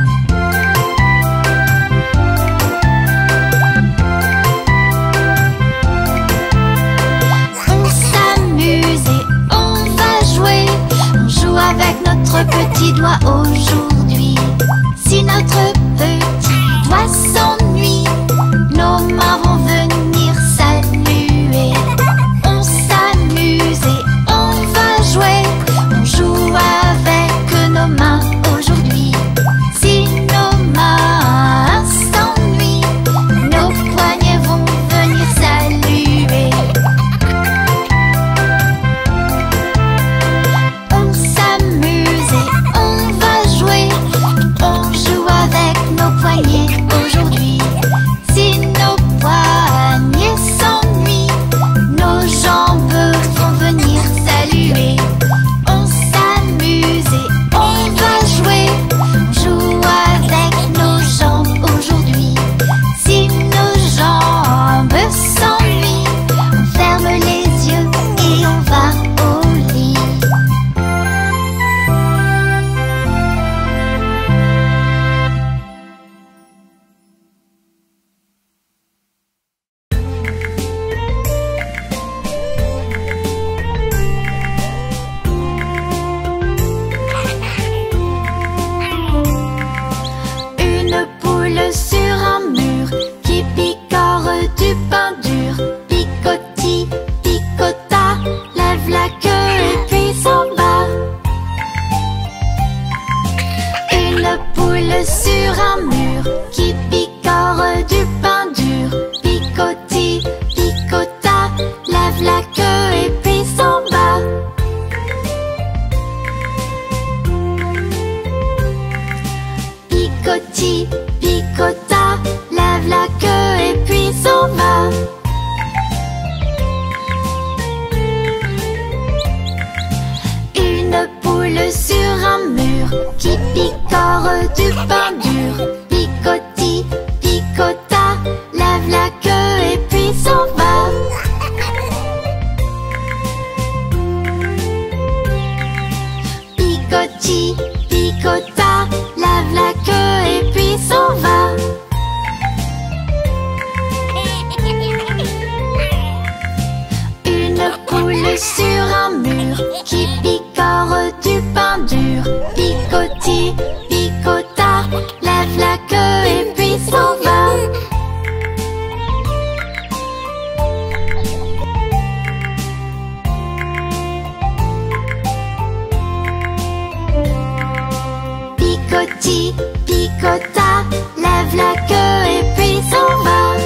Speaker 6: Avec notre petit doigt aujourd'hui. Si notre petit doigt s'ennuie, nos mains vont venir saluer. On s'amuse et on va jouer. On joue avec nos mains aujourd'hui. Si nos mains s'ennuient, nos poignets vont venir saluer. Aujourd'hui, si nos poignets s'ennuient, nos jambes vont venir saluer. On s'amuse et on va jouer. On joue avec nos jambes aujourd'hui. Si nos jambes s'ennuient, on ferme les yeux et on va au lit. Sur un mur qui picore du pain dur. Picoti, picota, lève la queue et puis s'en va. Une poule sur un mur qui picore du pain dur. Picoti, picota, lève la queue et puis s'en va. Picoti, picota, lève la queue et puis s'en va. Une poule sur un mur qui picore du pain dur. Picoti, picota, lève la queue et puis s'en va. Picoti, picota, lève la queue et puis s'en va. Une poule sur un mur qui picore du pain dur. Picoti, picota, lève la queue et puis s'en va. Picoti, picota, lève la queue et puis s'en va.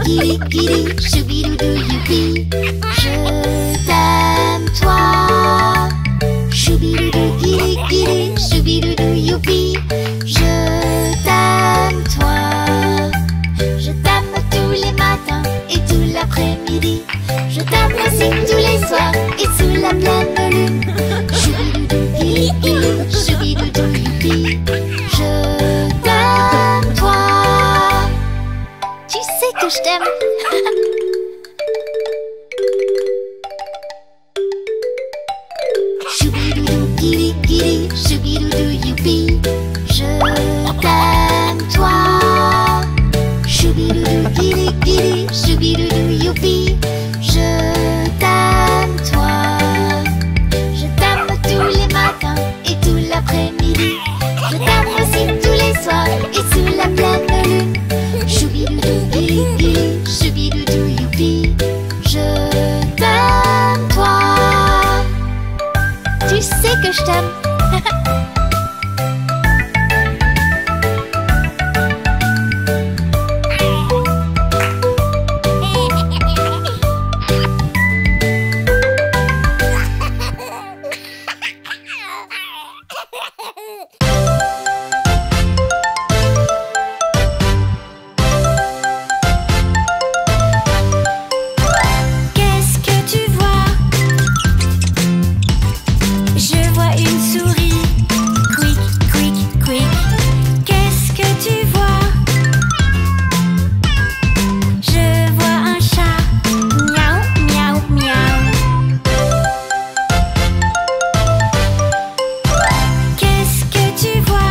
Speaker 6: Kili kili, choubidoudou youpi. Je t'aime toi. Choubidoudou kili kili, choubidoudou youpi. Je t'aime toi. Je t'aime tous les matins et tout l'après-midi. Je t'aime aussi tous les soirs et sous la pleine lune. Choubidoudou kili kili, choubidoudou youpi. Je t'aime toi. Tu sais que je t'aime. Choubidoudou kili kili, choubidoudou youpi. Je t'aime toi. Choubidoudou kili kili, choubidoudou youpi. Je t'aime toi. Je t'aime tous les matins et tout l'après-midi. Je t'aime aussi tous les soirs et sous la pleine lune. Choubidoudou kili kili, choubidoudou youpi. Je t'aime toi. Tu sais que je t'aime.
Speaker 4: Qu'est-ce que tu vois? Je vois une souris. Quick, quick, quick. Qu'est-ce que tu vois? Je vois un chat. Miaou, miaou, miaou. Qu'est-ce que tu vois?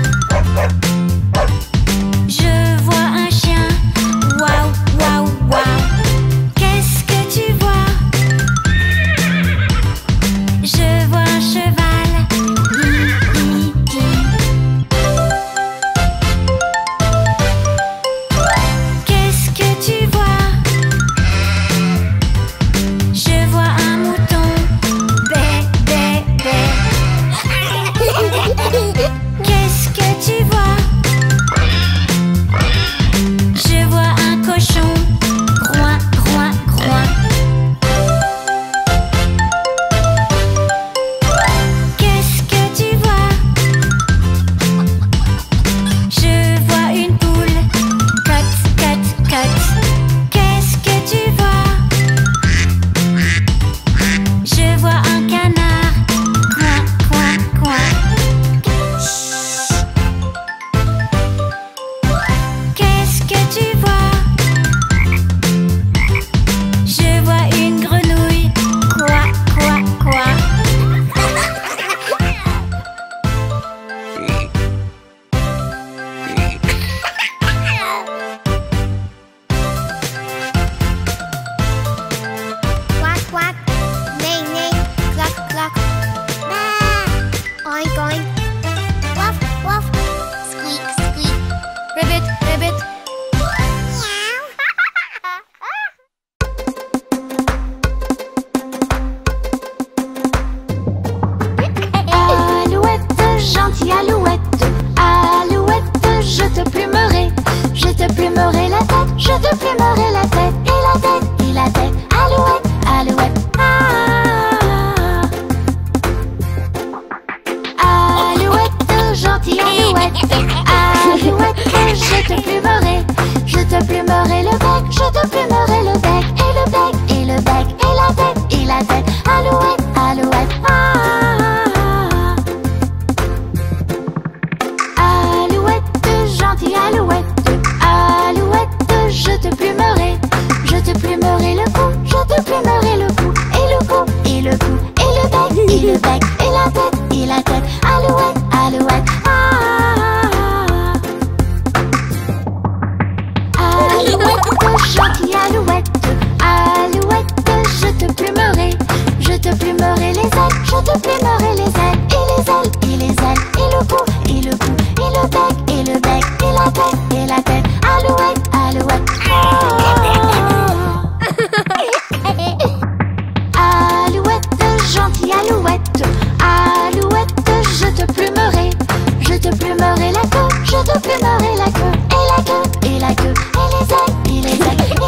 Speaker 4: Je vois un chien. Waouh, waouh, waouh. Qu'est-ce que tu vois? Je vois un cheval. Hi, hi, hi. Qu'est-ce que tu vois? Je vois un mouton. Bé, bé, bé. Qu'est-ce que tu vois? Je vois un cochon. Groin, groin, groin. Qu'est-ce que tu vois? Je vois une poule. Cote, cote, cote. Qu'est-ce que tu vois? Je vois un canard. Coin, coin, coin. Qu'est-ce que tu vois? Je vois une grenouille. Quoi, quoi, quoi.
Speaker 6: Quack quack, neigh neigh, cluck cluck. Bah, oink oink, woof woof, squeak squeak. Ribbit ribbit. Alouette, gentille alouette, alouette, je te plumerai, je te plumerai la tête, je te plumerai la tête, et la tête, et la tête, alouette, alouette, ah. Alouette, gentille alouette, alouette, je te plumerai, je te plumerai le bec, je te plumerai le bec, et le bec, et le bec, et la tête, et la tête, alouette, alouette, ah. Alouette, gentille alouette, alouette, je te plumerai, je te plumerai le cou, je te plumerai le cou, et le cou, et le cou, et le bec, et le bec, et la tête, et la tête, alouette, alouette, ah. Alouette, gentille alouette, alouette, je te plumerai, je te plumerai les ailes, je te plumerai les ailes, et les ailes, et les ailes, et le cou, et le cou, et le bec, et le bec, et la tête, et la tête, alouette, alouette, ah. Alouette, gentille alouette, alouette, je te plumerai, je te plumerai la queue, je te plumerai la queue, et la queue, et la queue, et les ailes, et les ailes,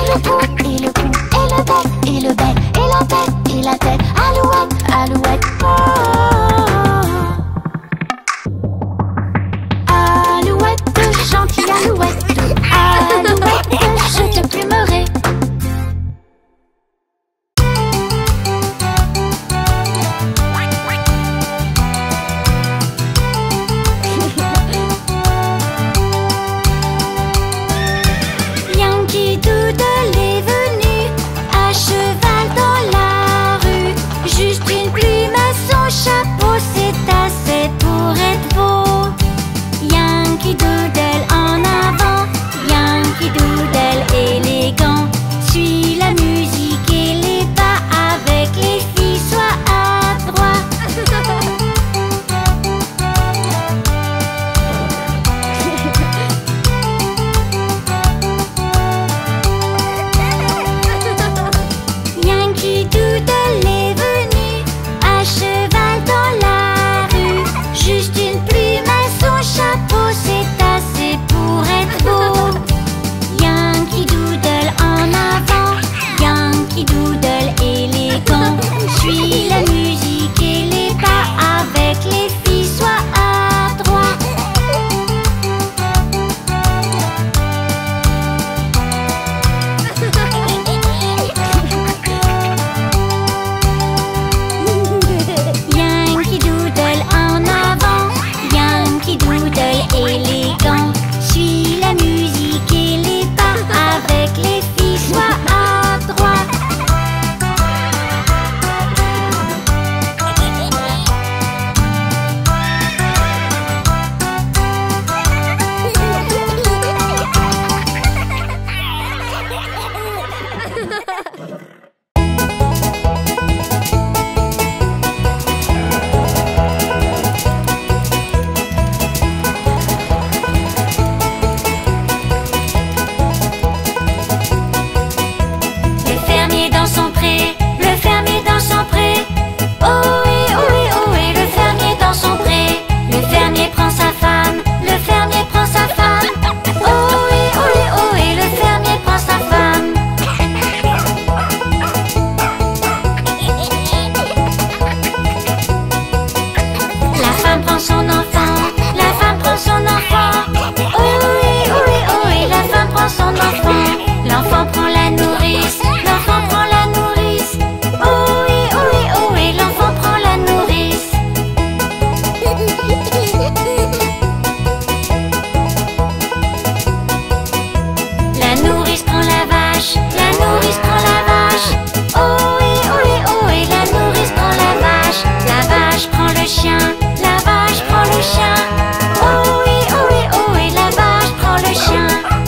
Speaker 4: fait pour être beau. Yankee Doodle en avant, Yankee Doodle élégant. Suis la musique et les pas avec les filles, sois adroit. Yankee Doodle est venu à cheval dans la rue. Juste une plume à son chapeau, c'est assez pour être beau. Yankee Doodle en avant, Yankee Doodle élégant. Suis la musique et les pas avec les filles, sois adroit. Yankee Doodle en avant, Yankee Doodle élégant. Suis la musique et les pas avec les filles, sois adroit. Le fermier dans son pré, le fermier dans son pré. Ohé, ohé, ohé, le fermier dans son pré. Le fermier prend sa femme, le fermier prend sa femme. Ohé, ohé, ohé, le fermier prend sa femme. La femme prend son enfant, la femme prend son enfant. Ohé, ohé, ohé, la femme prend son enfant. L'enfant prend la nourrice, l'enfant prend la nourrice. Ohé, ohé, ohé, l'enfant prend la nourrice. La nourrice prend la vache, la nourrice prend la vache. Ohé, ohé, ohé, la nourrice prend la vache. La vache prend le chien, la vache prend le chien. Ohé, ohé, ohé, la vache prend le chien.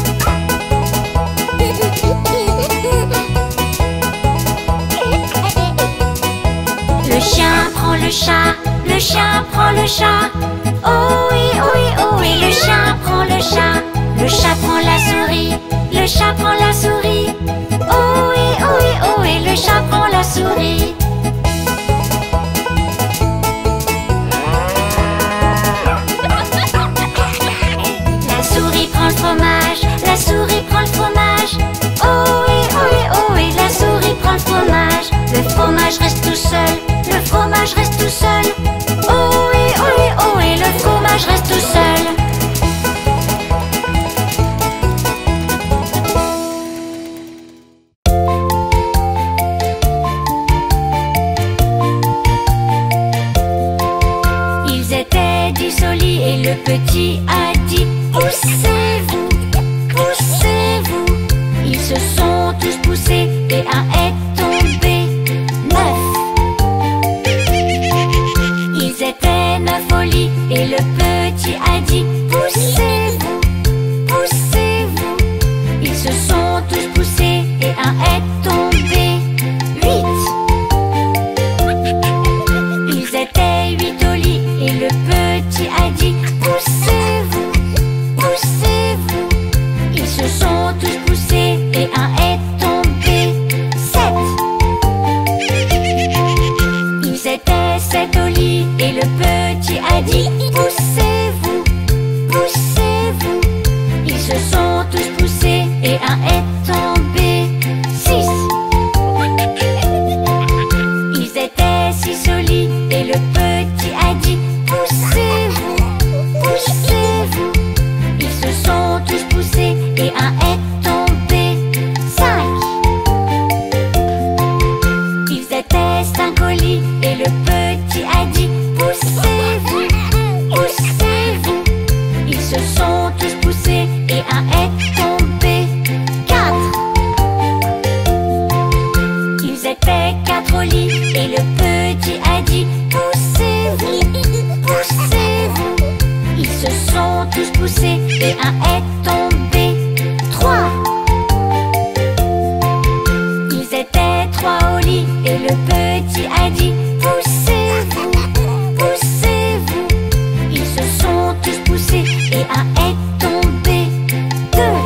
Speaker 4: Le chien prend le chat, le chien prend le chat. Ohé, ohé, ohé, le chien prend le chat. Le chat prend la souris, le chat prend la souris. Ohé, ohé, ohé, le chat prend la souris. La souris prend le fromage, la souris prend le fromage. Ohé, ohé, ohé, la souris prend le fromage. Le fromage reste tout seul, le fromage reste tout seul. Ohé, ohé, ohé, le fromage reste tout seul. Ils étaient dix au lit et le petit a dit: poussez-vous, poussez-vous. Ils se sont tous poussés et un est tombé. Neuf. Ils étaient neuf au lit et le petit a dit: poussez-vous, poussez-vous. Ils se sont tous poussés et un est tombé. Huit. Ils étaient huit au lit et le petit a dit: poussez-vous, poussez-vous. Ils se sont tous poussés et un est tombé. Sept. Ils étaient sept au lit et le petit a dit: poussez-vous, poussez-vous. Ils se sont tous poussés et un est tombé. Six. Ils étaient six au lit et le petit a dit: poussez-vous, poussez-vous. Ils se sont tous poussés et un est tombé. Cinq. Ils étaient cinq au lit et le petit a dit: poussez-vous, poussez-vous. Ils se sont tous poussés et un est tombé. Quatre. tous poussé et un est tombé. Trois. Ils étaient trois au lit et le petit a dit poussez-vous, poussez-vous. Ils se sont tous poussés et un est tombé. Deux.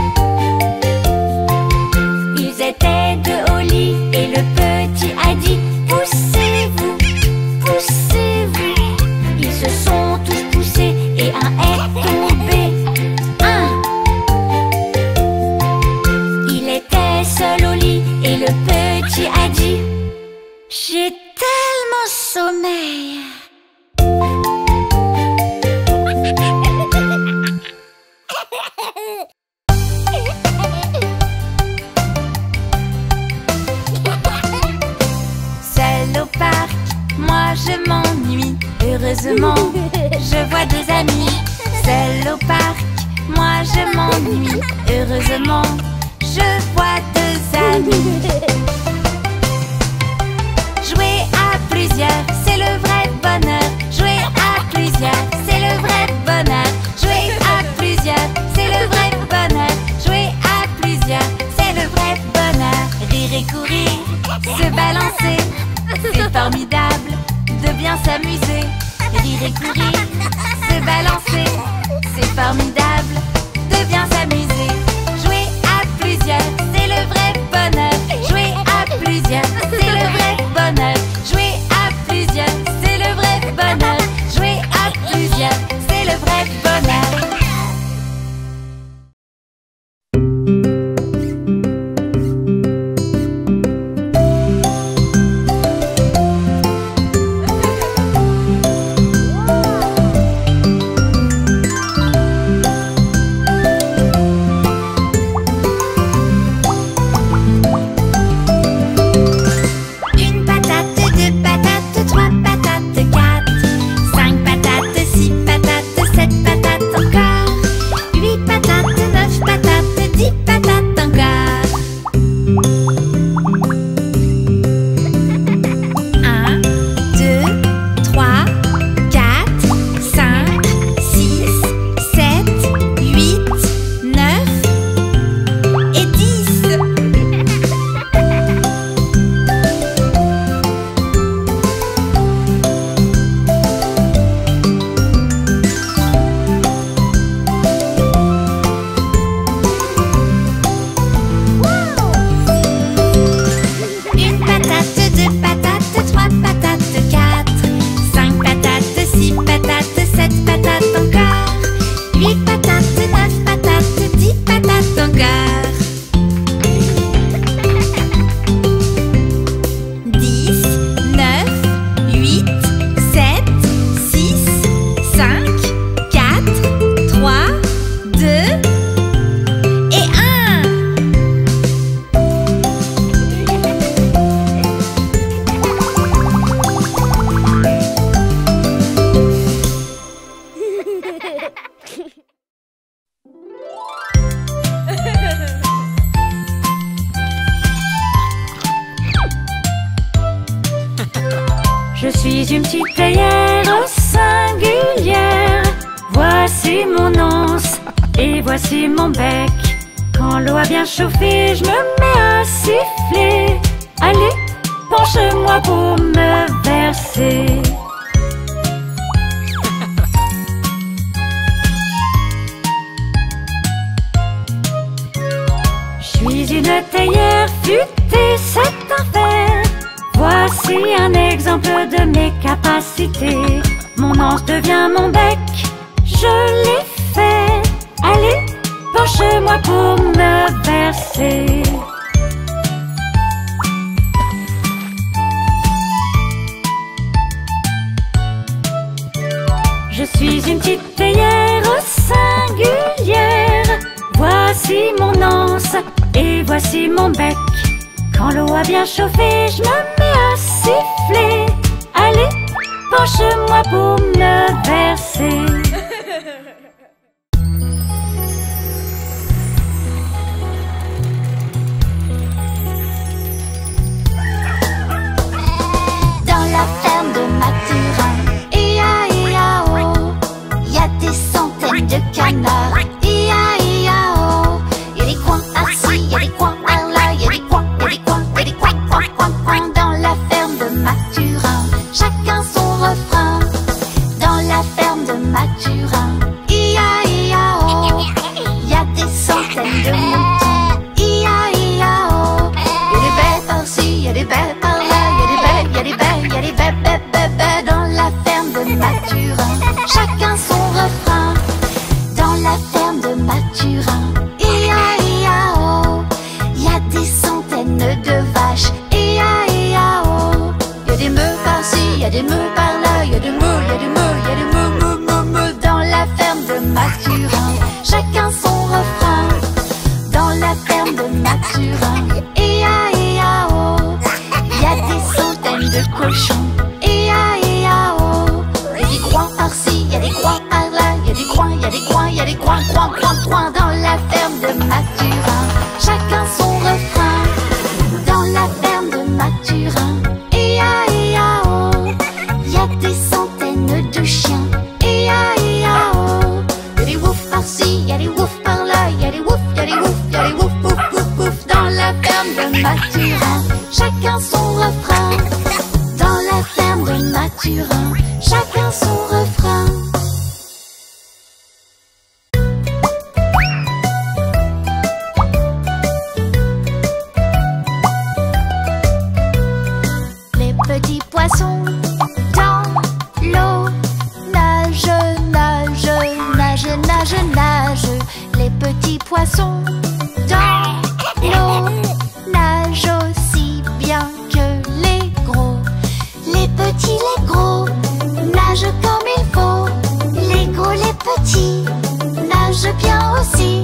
Speaker 4: Ils étaient deux au lit et le petit a dit poussez-vous, poussez-vous. Ils se sont tous poussés et un est tombé. Un. Il était seul au lit et le petit a dit j'ai tellement sommeil.
Speaker 3: Seul au parc, moi je m'ennuie. Heureusement, je vois des amis. Seul au parc, moi je m'ennuie. Heureusement, je vois deux amis. Jouer à plusieurs, c'est le vrai bonheur. Jouer à plusieurs, c'est le vrai bonheur. Jouer à plusieurs, c'est le vrai bonheur. Jouer à plusieurs, c'est le vrai bonheur. Rire et courir, se balancer, c'est formidable de bien s'amuser. Rire et courir, se balancer, c'est formidable de bien s'amuser. Jouer à plusieurs, c'est le vrai bonheur. Jouer à plusieurs, c'est le vrai bonheur. Jouer à plusieurs, c'est le vrai bonheur. Jouer à plusieurs, c'est le vrai bonheur.
Speaker 4: Je suis une petite théière au singulière. Voici mon anse et voici mon bec. Quand l'eau a bien chauffé, je me mets à siffler. Allez, penche-moi pour me verser. Je suis une théière futée, c'est un fait. Voici un exemple de mes capacités. Mon anse devient mon bec, je l'ai fait. Allez, penche-moi pour me verser. Je suis une petite théière au singulière. Voici mon anse et voici mon bec. Quand l'eau a bien chauffé, je me mets à siffler. Allez, penche-moi pour me verser.
Speaker 6: Dans la ferme de Mathurin, E A E A O, y a des centaines de Mathurin, chacun son refrain. Dans la ferme de Mathurin, I A I A O, y a des centaines de vaches, I A I A O. Y a des meux par-ci, y a des meux par-là, y a des meux, y a des meux, y a des meux, meux, meux, meux. Dans la ferme de Mathurin, chacun son refrain. Dans la ferme de Mathurin, I A I A O, y a des centaines de cochons, I A I A O. Y a des coins par-ci, y a des coins par-là, y a des coins, y a des coins, y a des coins, coins, coins, coins. Dans la ferme de Mathurin, chacun son refrain. Dans la ferme de Mathurin, I A I A O, y a des centaines de chiens, I A I A O. Y a des woufs par-ci, y a des woufs par-là, y a des woufs, y a des woufs, y a des woufs, wouf, wouf, wouf. Dans la ferme de Mathurin, chacun son refrain. Dans la ferme de Mathurin, chacun son refrain. Les petits poissons dans l'eau nagent, nagent, nagent, nagent, nagent. Les petits poissons dans l'eau nagent aussi bien que les gros. Les petits, les gros nagent comme il faut. Les gros, les petits nagent bien aussi.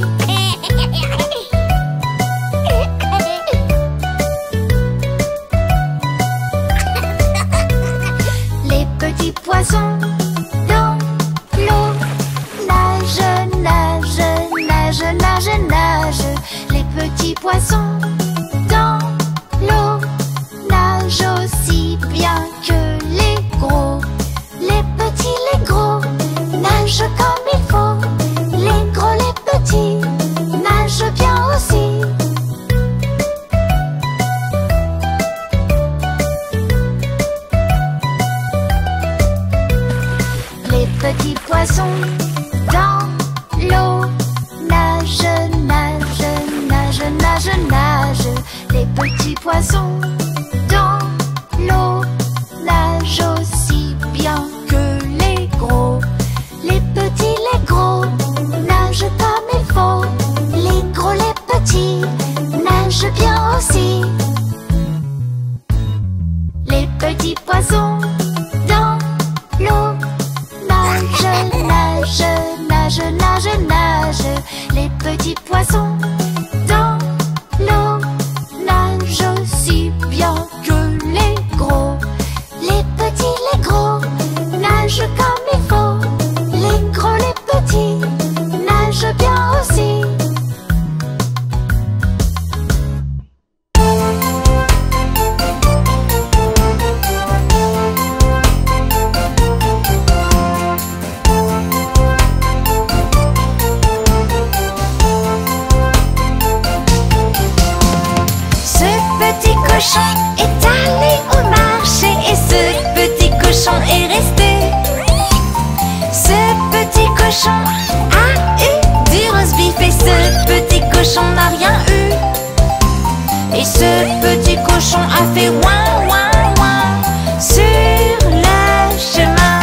Speaker 6: Les petits poissons dans l'eau nagent, nagent, nagent, nagent, nagent. Les petits poissons dans l'eau nagent aussi bien que les gros. Les petits, les gros nagent comme il faut. Les gros, les petits nagent bien aussi. Les petits poissons dans l'eau nagent, nagent, nagent, nagent, nagent. Les petits poissons dans l'eau nagent aussi bien que les gros. Les petits, les gros nagent comme il faut. Les gros, les petits nagent bien aussi. Les petits poissons dans l'eau nagent, nagent, nagent, nagent, nagent. Les petits poissons dans l'eau nagent aussi bien que les gros. Les petits, les gros nagent comme il faut. Les gros, les petits nagent bien aussi.
Speaker 3: Ce petit cochon est allé au marché et ce petit cochon est resté. Ce petit cochon a eu du roast beef et ce petit cochon n'a rien eu. Et ce petit cochon a fait ouin ouin ouin sur le chemin.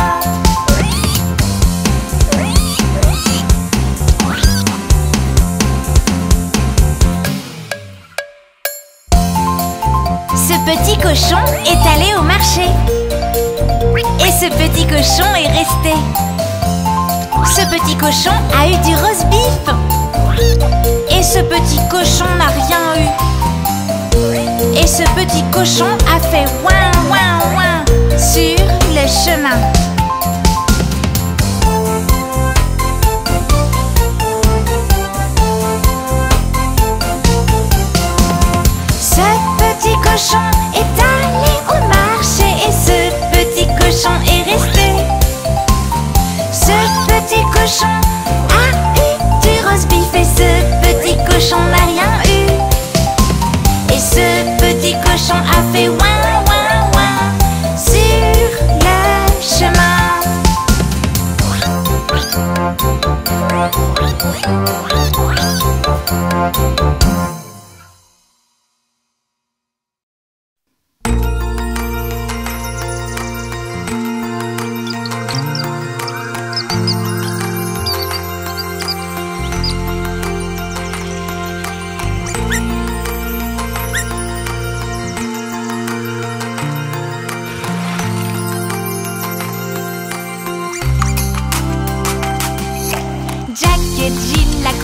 Speaker 3: Ce petit cochon est allé au marché et ce petit cochon est resté. Ce petit cochon a eu du roast beef et ce petit cochon n'a rien eu. Et ce petit cochon a fait ouin ouin ouin sur le chemin. Ce petit cochon est allé au marché et ce petit cochon est resté. Ce petit cochon a eu du roast beef et ce petit cochon n'a rien eu. Et ce petit cochon a fait ouin ouin ouin sur le chemin.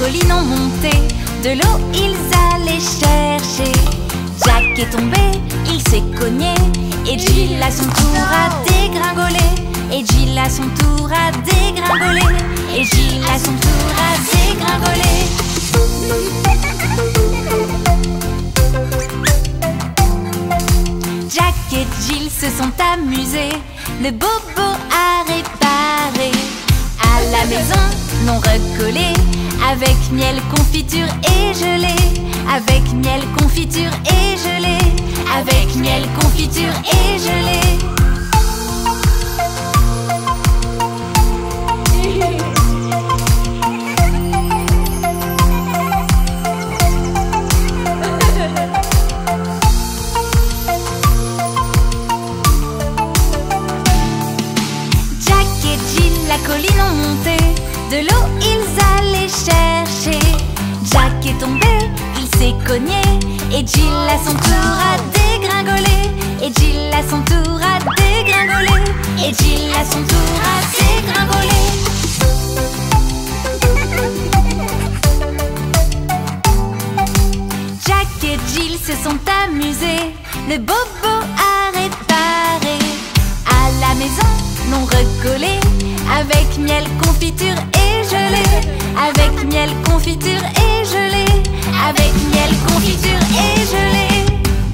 Speaker 3: colline ont monté, de l'eau ils allaient chercher. Jack est tombé, il s'est cogné, et Jill à son tour a dégringolé. Et Jill à son tour a dégringolé. Et Jill à son tour a dégringolé. Jack et Jill se sont amusés, le bobo a réparé. À la maison, l'on recollé, avec miel, confiture et gelée. Avec miel, confiture et gelée. Avec miel, confiture et gelée. Jack et Jill la colline ont monté, de l'eau ils allaient chercher. Jack est tombé, il s'est cogné, et Jill à son tour a dégringolé. Et Jill à son tour a dégringolé. Et Jill à son tour a dégringolé. Jack et Jill se sont amusés, le bobo a réparé. À la maison, l'on recollé, avec miel, confiture et gelée. Avec miel, confiture et gelée. Avec miel, confiture et gelée.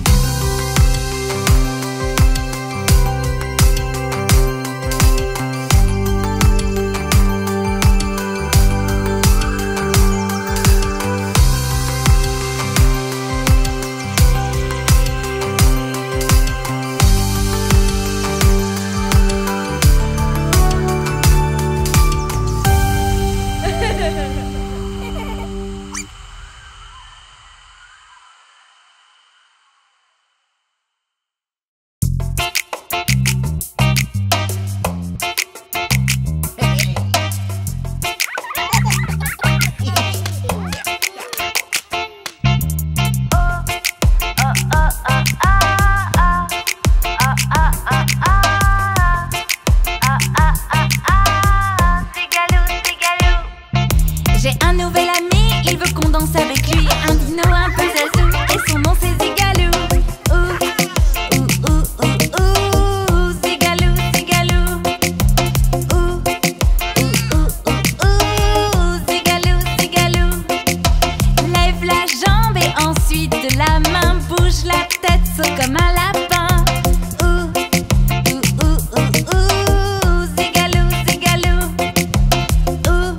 Speaker 3: J'ai un nouvel ami, il veut qu'on danse avec lui. Un dino un peu zazou, et son nom c'est Zigalou. Ouh, ouh, ouh, ouh, ouh, Zigalou, Zigalou. Ouh, ouh, ouh, ouh, ouh, Zigalou, Zigalou. Lève la jambe et ensuite de la main, bouge la tête, saute comme un lapin. Ouh, ouh, ouh, ouh, ouh, Zigalou, Zigalou. Ouh,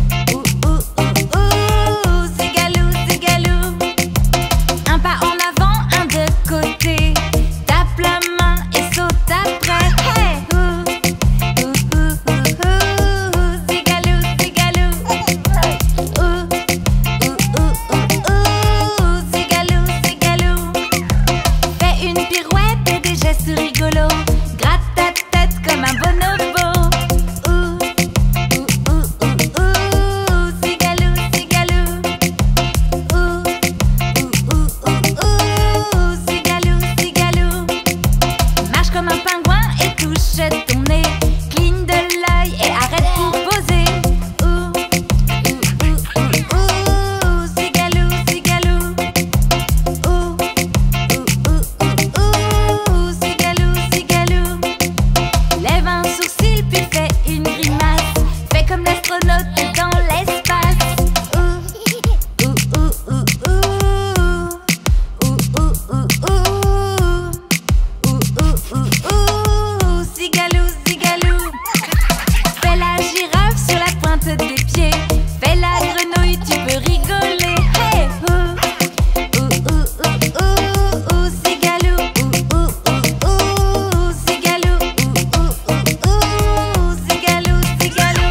Speaker 3: Zigalou, Zigalou. Un pas en avant, un de côté. Tape la main et saute après. Hey! Ouh, ouh, ouh, ouh, ouh, Zigalou, Zigalou. Ouh, ouh, ouh, ouh, ouh, Zigalou, Zigalou. Fais une pirouette et des gestes rigolos. Gratte ta tête comme un bonobo. Ouh, ouh, ouh, ouh, ouh, Zigalou, Zigalou. Ouh, ouh, ouh, ouh, ouh, Zigalou, Zigalou. Marche comme un pingouin et touche ton nez. Cligne de l'œil et arrête pour poser. Ouh, ouh, ouh, ouh, ouh, Zigalou, Zigalou. Ouh, ouh, ouh, ouh, ouh, Zigalou, Zigalou. Lève un sourcil puis fais une grimace. Fais comme l'astronaute dans l'espace. Ouh, ouh, ouh, ouh, ouh. Ouh, ouh, ouh, ouh. Ouh, ouh, ouh, ouh. Zigalou, Zigalou. Fais la girafe sur la pointe des pieds. Fais la grenouille, tu peux rigoler. Hey! Ouh, ouh, ouh, ouh, ouh, ouh, Zigalou. Ouh, ouh, ouh, ouh, Zigalou. Ouh, ouh, ouh, ouh, Zigalou, Zigalou.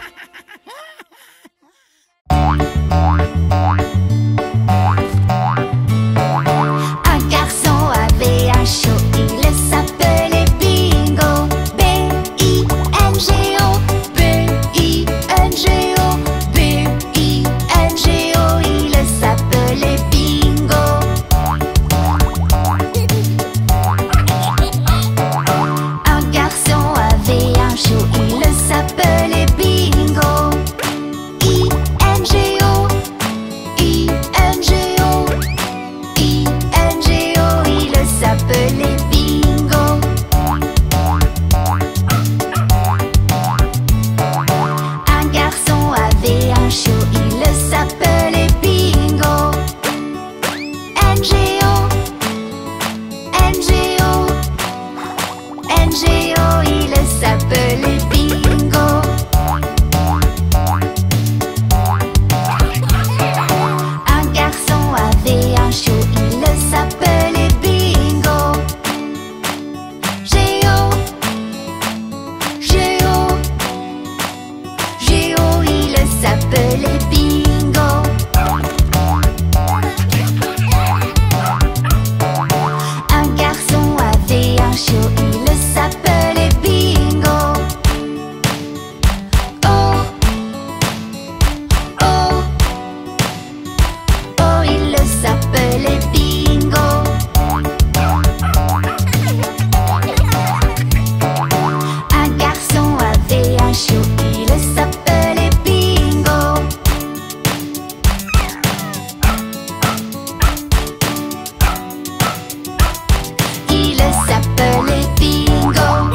Speaker 6: Un garçon avait un show, il s'appelait Bingo. B I N G O, B I N G O. s'appelait Bingo. Un garçon avait un chiot, il s'appelait Bingo. Oh, oh, oh, il s'appelait Bingo. Un garçon avait un chiot, il s'appelait Bingo. Il s'appelait Bingo.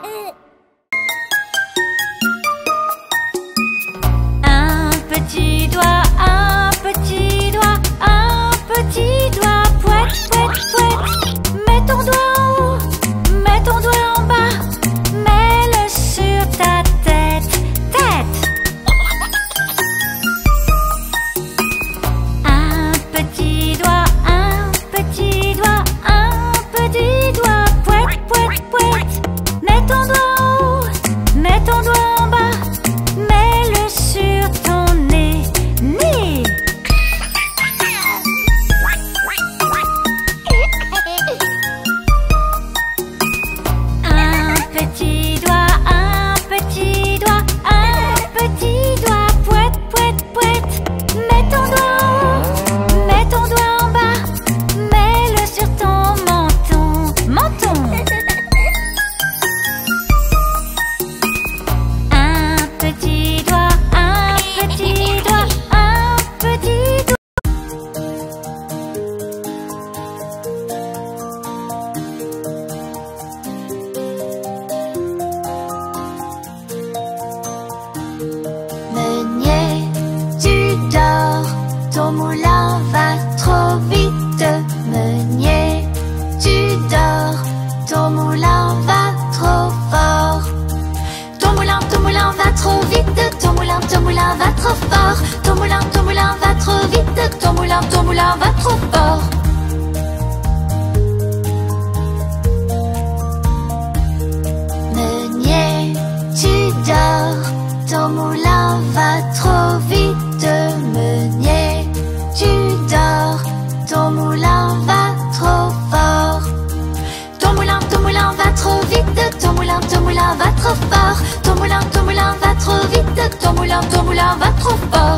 Speaker 3: Un petit doigt, un petit doigt, un petit doigt, pouette, pouette, pouette. Mets ton doigt en haut, mets ton doigt en bas, mets-le sur ta tête, tête. Un petit doigt, un petit doigt, un petit doigt, pouette, pouette, pouette. Mets ton doigt en haut, mets ton doigt en bas, mets-le sur ton nez, nez. Un petit doigt, un petit doigt, un petit doigt, pouette, pouette, pouette. Mets ton doigt en haut, mets ton doigt en bas, mets-le sur ton menton, menton. Un petit doigt, un petit doigt, un petit doigt.
Speaker 6: Meunier, tu dors, ton moulin va trop vite. Meunier, tu dors, ton moulin va trop fort. Ton moulin, ton moulin va trop vite. Ton moulin, ton moulin va trop fort. Ton moulin, ton moulin va trop vite. Ton moulin, ton moulin va trop fort. Meunier, tu dors, ton moulin va trop vite. Meunier, tu dors, ton moulin va trop fort. Ton moulin, ton moulin va trop vite. Ton moulin, ton moulin va trop fort. Ton moulin, ton moulin va trop vite. Ton moulin, ton moulin va trop fort.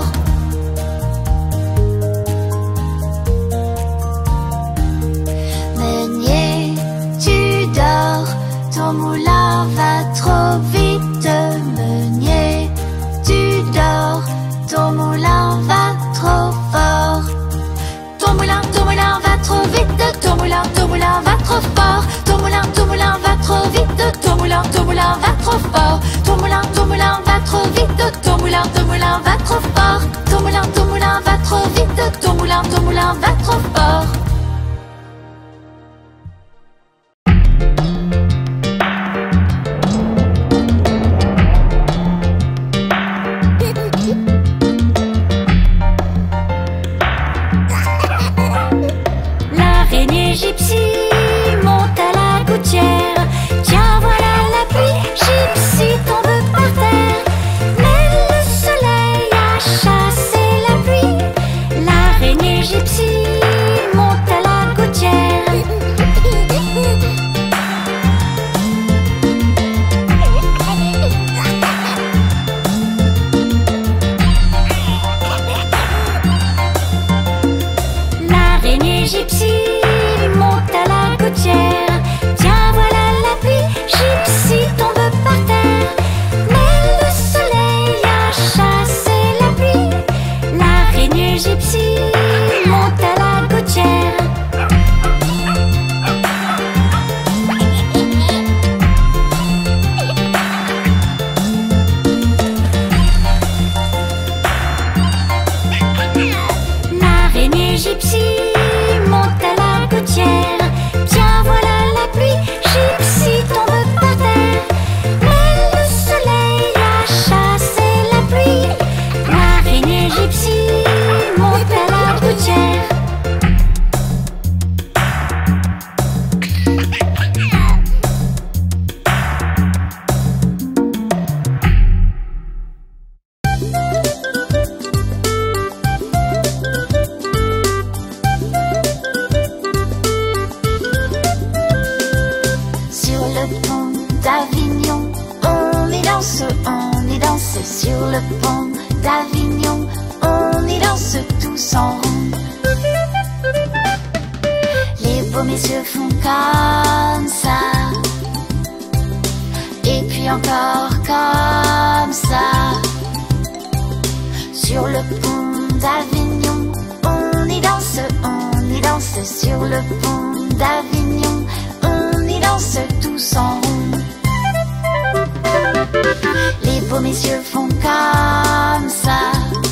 Speaker 6: Meunier, tu dors, ton moulin va trop vite. Meunier, tu dors, ton moulin va trop fort. Ton moulin, ton moulin va trop vite. Ton moulin, ton moulin va trop fort. Ton moulin, ton moulin va trop vite. Ton moulin, ton moulin va trop fort. Ton moulin, ton moulin va trop vite. Ton moulin, ton moulin va trop fort. sur le pont d'Avignon, on y danse tous en rond. Les beaux messieurs font comme ça, et puis encore comme ça. Sur le pont d'Avignon, on y danse, on y danse. Sur le pont d'Avignon, on y danse tous en rond. Les beaux messieurs font comme ça,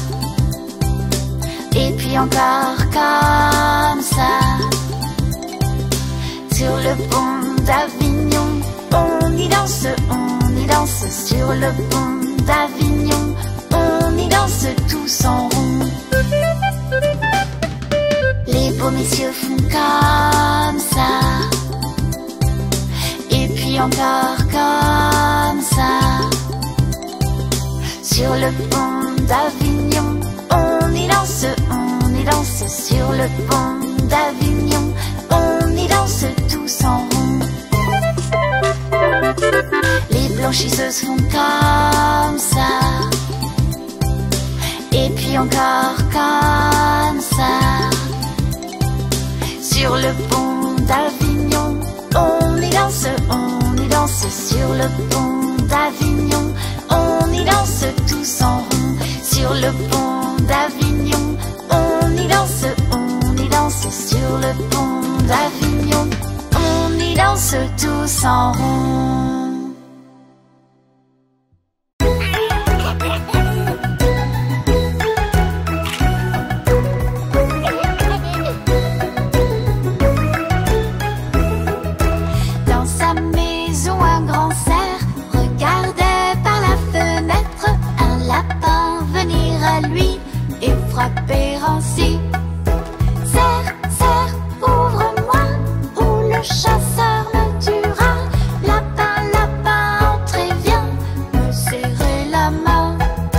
Speaker 6: et puis encore comme ça. Sur le pont d'Avignon, on y danse, on y danse. Sur le pont d'Avignon, on y danse tous en rond. Les beaux messieurs font comme ça, et puis encore comme ça. Sur le pont d'Avignon, on y danse, on y danse. Sur le pont d'Avignon, on y danse tous en rond. Les blanchisseuses font comme ça, et puis encore comme ça. Sur le pont d'Avignon, on y danse, on y danse. Sur le pont d'Avignon, on y danse tous en rond. Sur le pont d'Avignon, on y danse, on y danse. Sur le pont d'Avignon, on y danse tous en rond.
Speaker 4: Frapper ainsi. Serre, serre, ouvre-moi, ou le chasseur me tuera. Lapin, lapin, entrez, viens me serrer la main.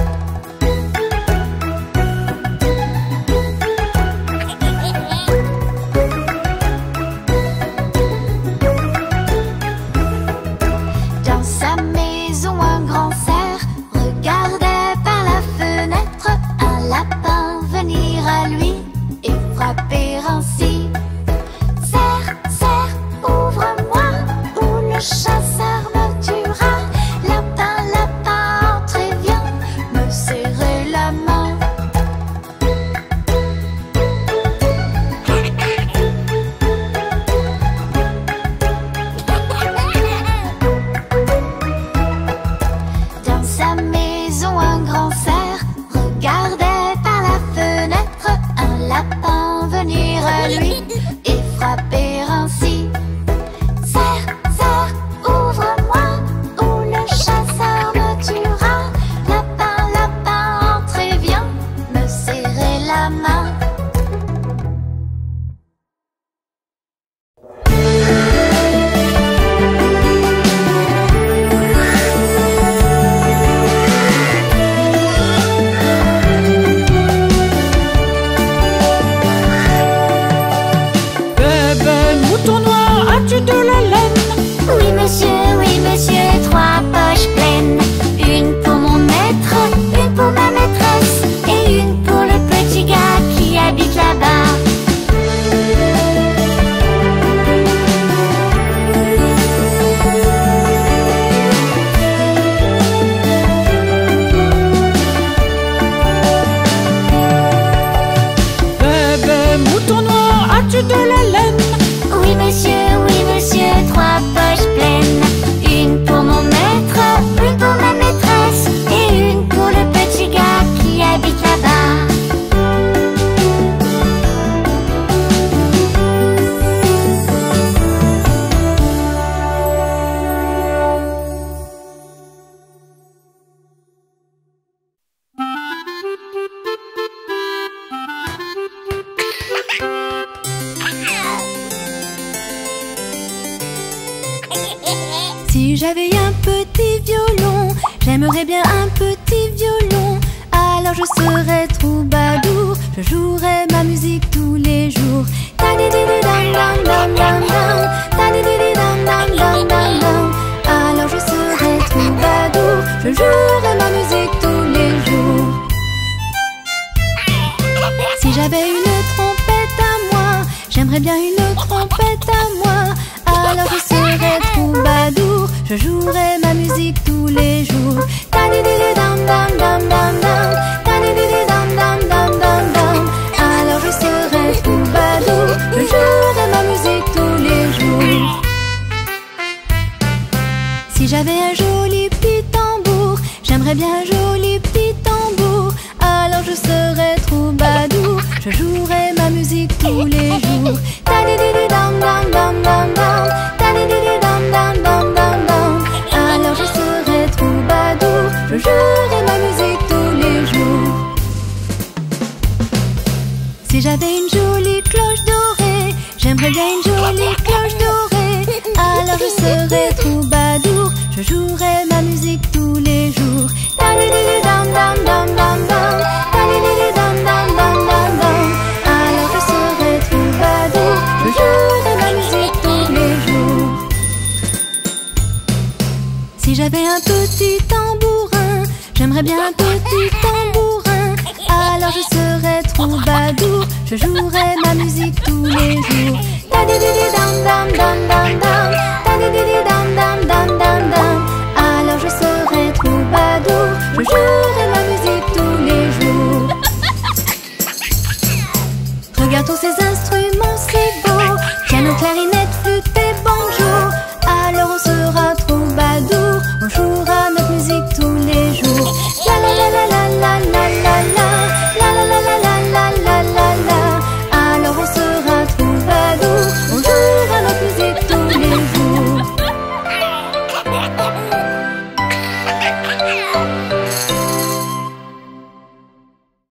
Speaker 4: Dans sa maison, un grand cerf regardait par la fenêtre un lapin venir à lui et frapper ainsi. Serre, serre, ouvre-moi, ou le chasseur me tuera. Lapin, lapin, entrez, viens me serrer la main. Dans sa maison, un grand cerf regardait par la fenêtre un lapin venir à lui et frapper ainsi. Serre, serre, ouvre-moi, ou le chasseur me tuera. Lapin, lapin, entrez, viens me serrer la main.
Speaker 3: Mouton noir, as-tu de la laine?
Speaker 4: Oui monsieur, oui monsieur, trois poches pleines. Une pour mon maître, une pour ma maîtresse, et une pour le petit gars qui habite là-bas.
Speaker 3: Bébé mouton noir, as-tu de la laine?
Speaker 4: Oui monsieur, oui monsieur, trois poches pleines. Une pour mon maître, une pour ma maîtresse, et une pour le petit gars qui habite là-bas.
Speaker 3: Si j'avais un petit violon, j'aimerais bien un petit violon. Alors je serais troubadour, je jouerais ma musique tous les jours. Ta-di-di-di-dam-dam-dam-dam-dam, ta-di-di-di-dam-dam-dam-dam-dam. Alors je serais troubadour, je jouerais ma musique tous les J'aimerais bien une trompette à moi, alors je serais troubadour. Je jouerai ma musique tous les jours. Ta-di-di-di-dam-dam-dam-dam-dam, ta-di-di-di-dam-dam-dam-dam-dam. Alors je serai troubadour, je jouerai ma musique tous les jours. Si j'avais un joli petit tambour, j'aimerais bien un joli petit tambour. Alors je serais troubadour, je jouerai ma musique tous les jours. Ta-di-di-di-dam-dam-dam-dam-dam, ta-di-di-di-dam-dam-dam-dam-dam. Alors je serai troubadour, je jouerai ma musique tous les jours. Si j'avais une jolie cloche dorée, j'aimerais bien une jolie cloche dorée. Alors je serai troubadour, je jouerai ma musique tous les jours. Ta-di-di-di-dam-dam-dam-dam-dam, ta-di-di-di-dam-dam-dam-dam-dam. Alors je serai troubadour, je jouerai ma musique tous les jours. Si j'avais un petit tambourin, j'aimerais bien un petit tambourin. Alors je serai troubadour, je jouerai ma musique tous les jours. Ta-di-di-di-dam-dam-dam-dam-dam, ta-di-di-di-dam.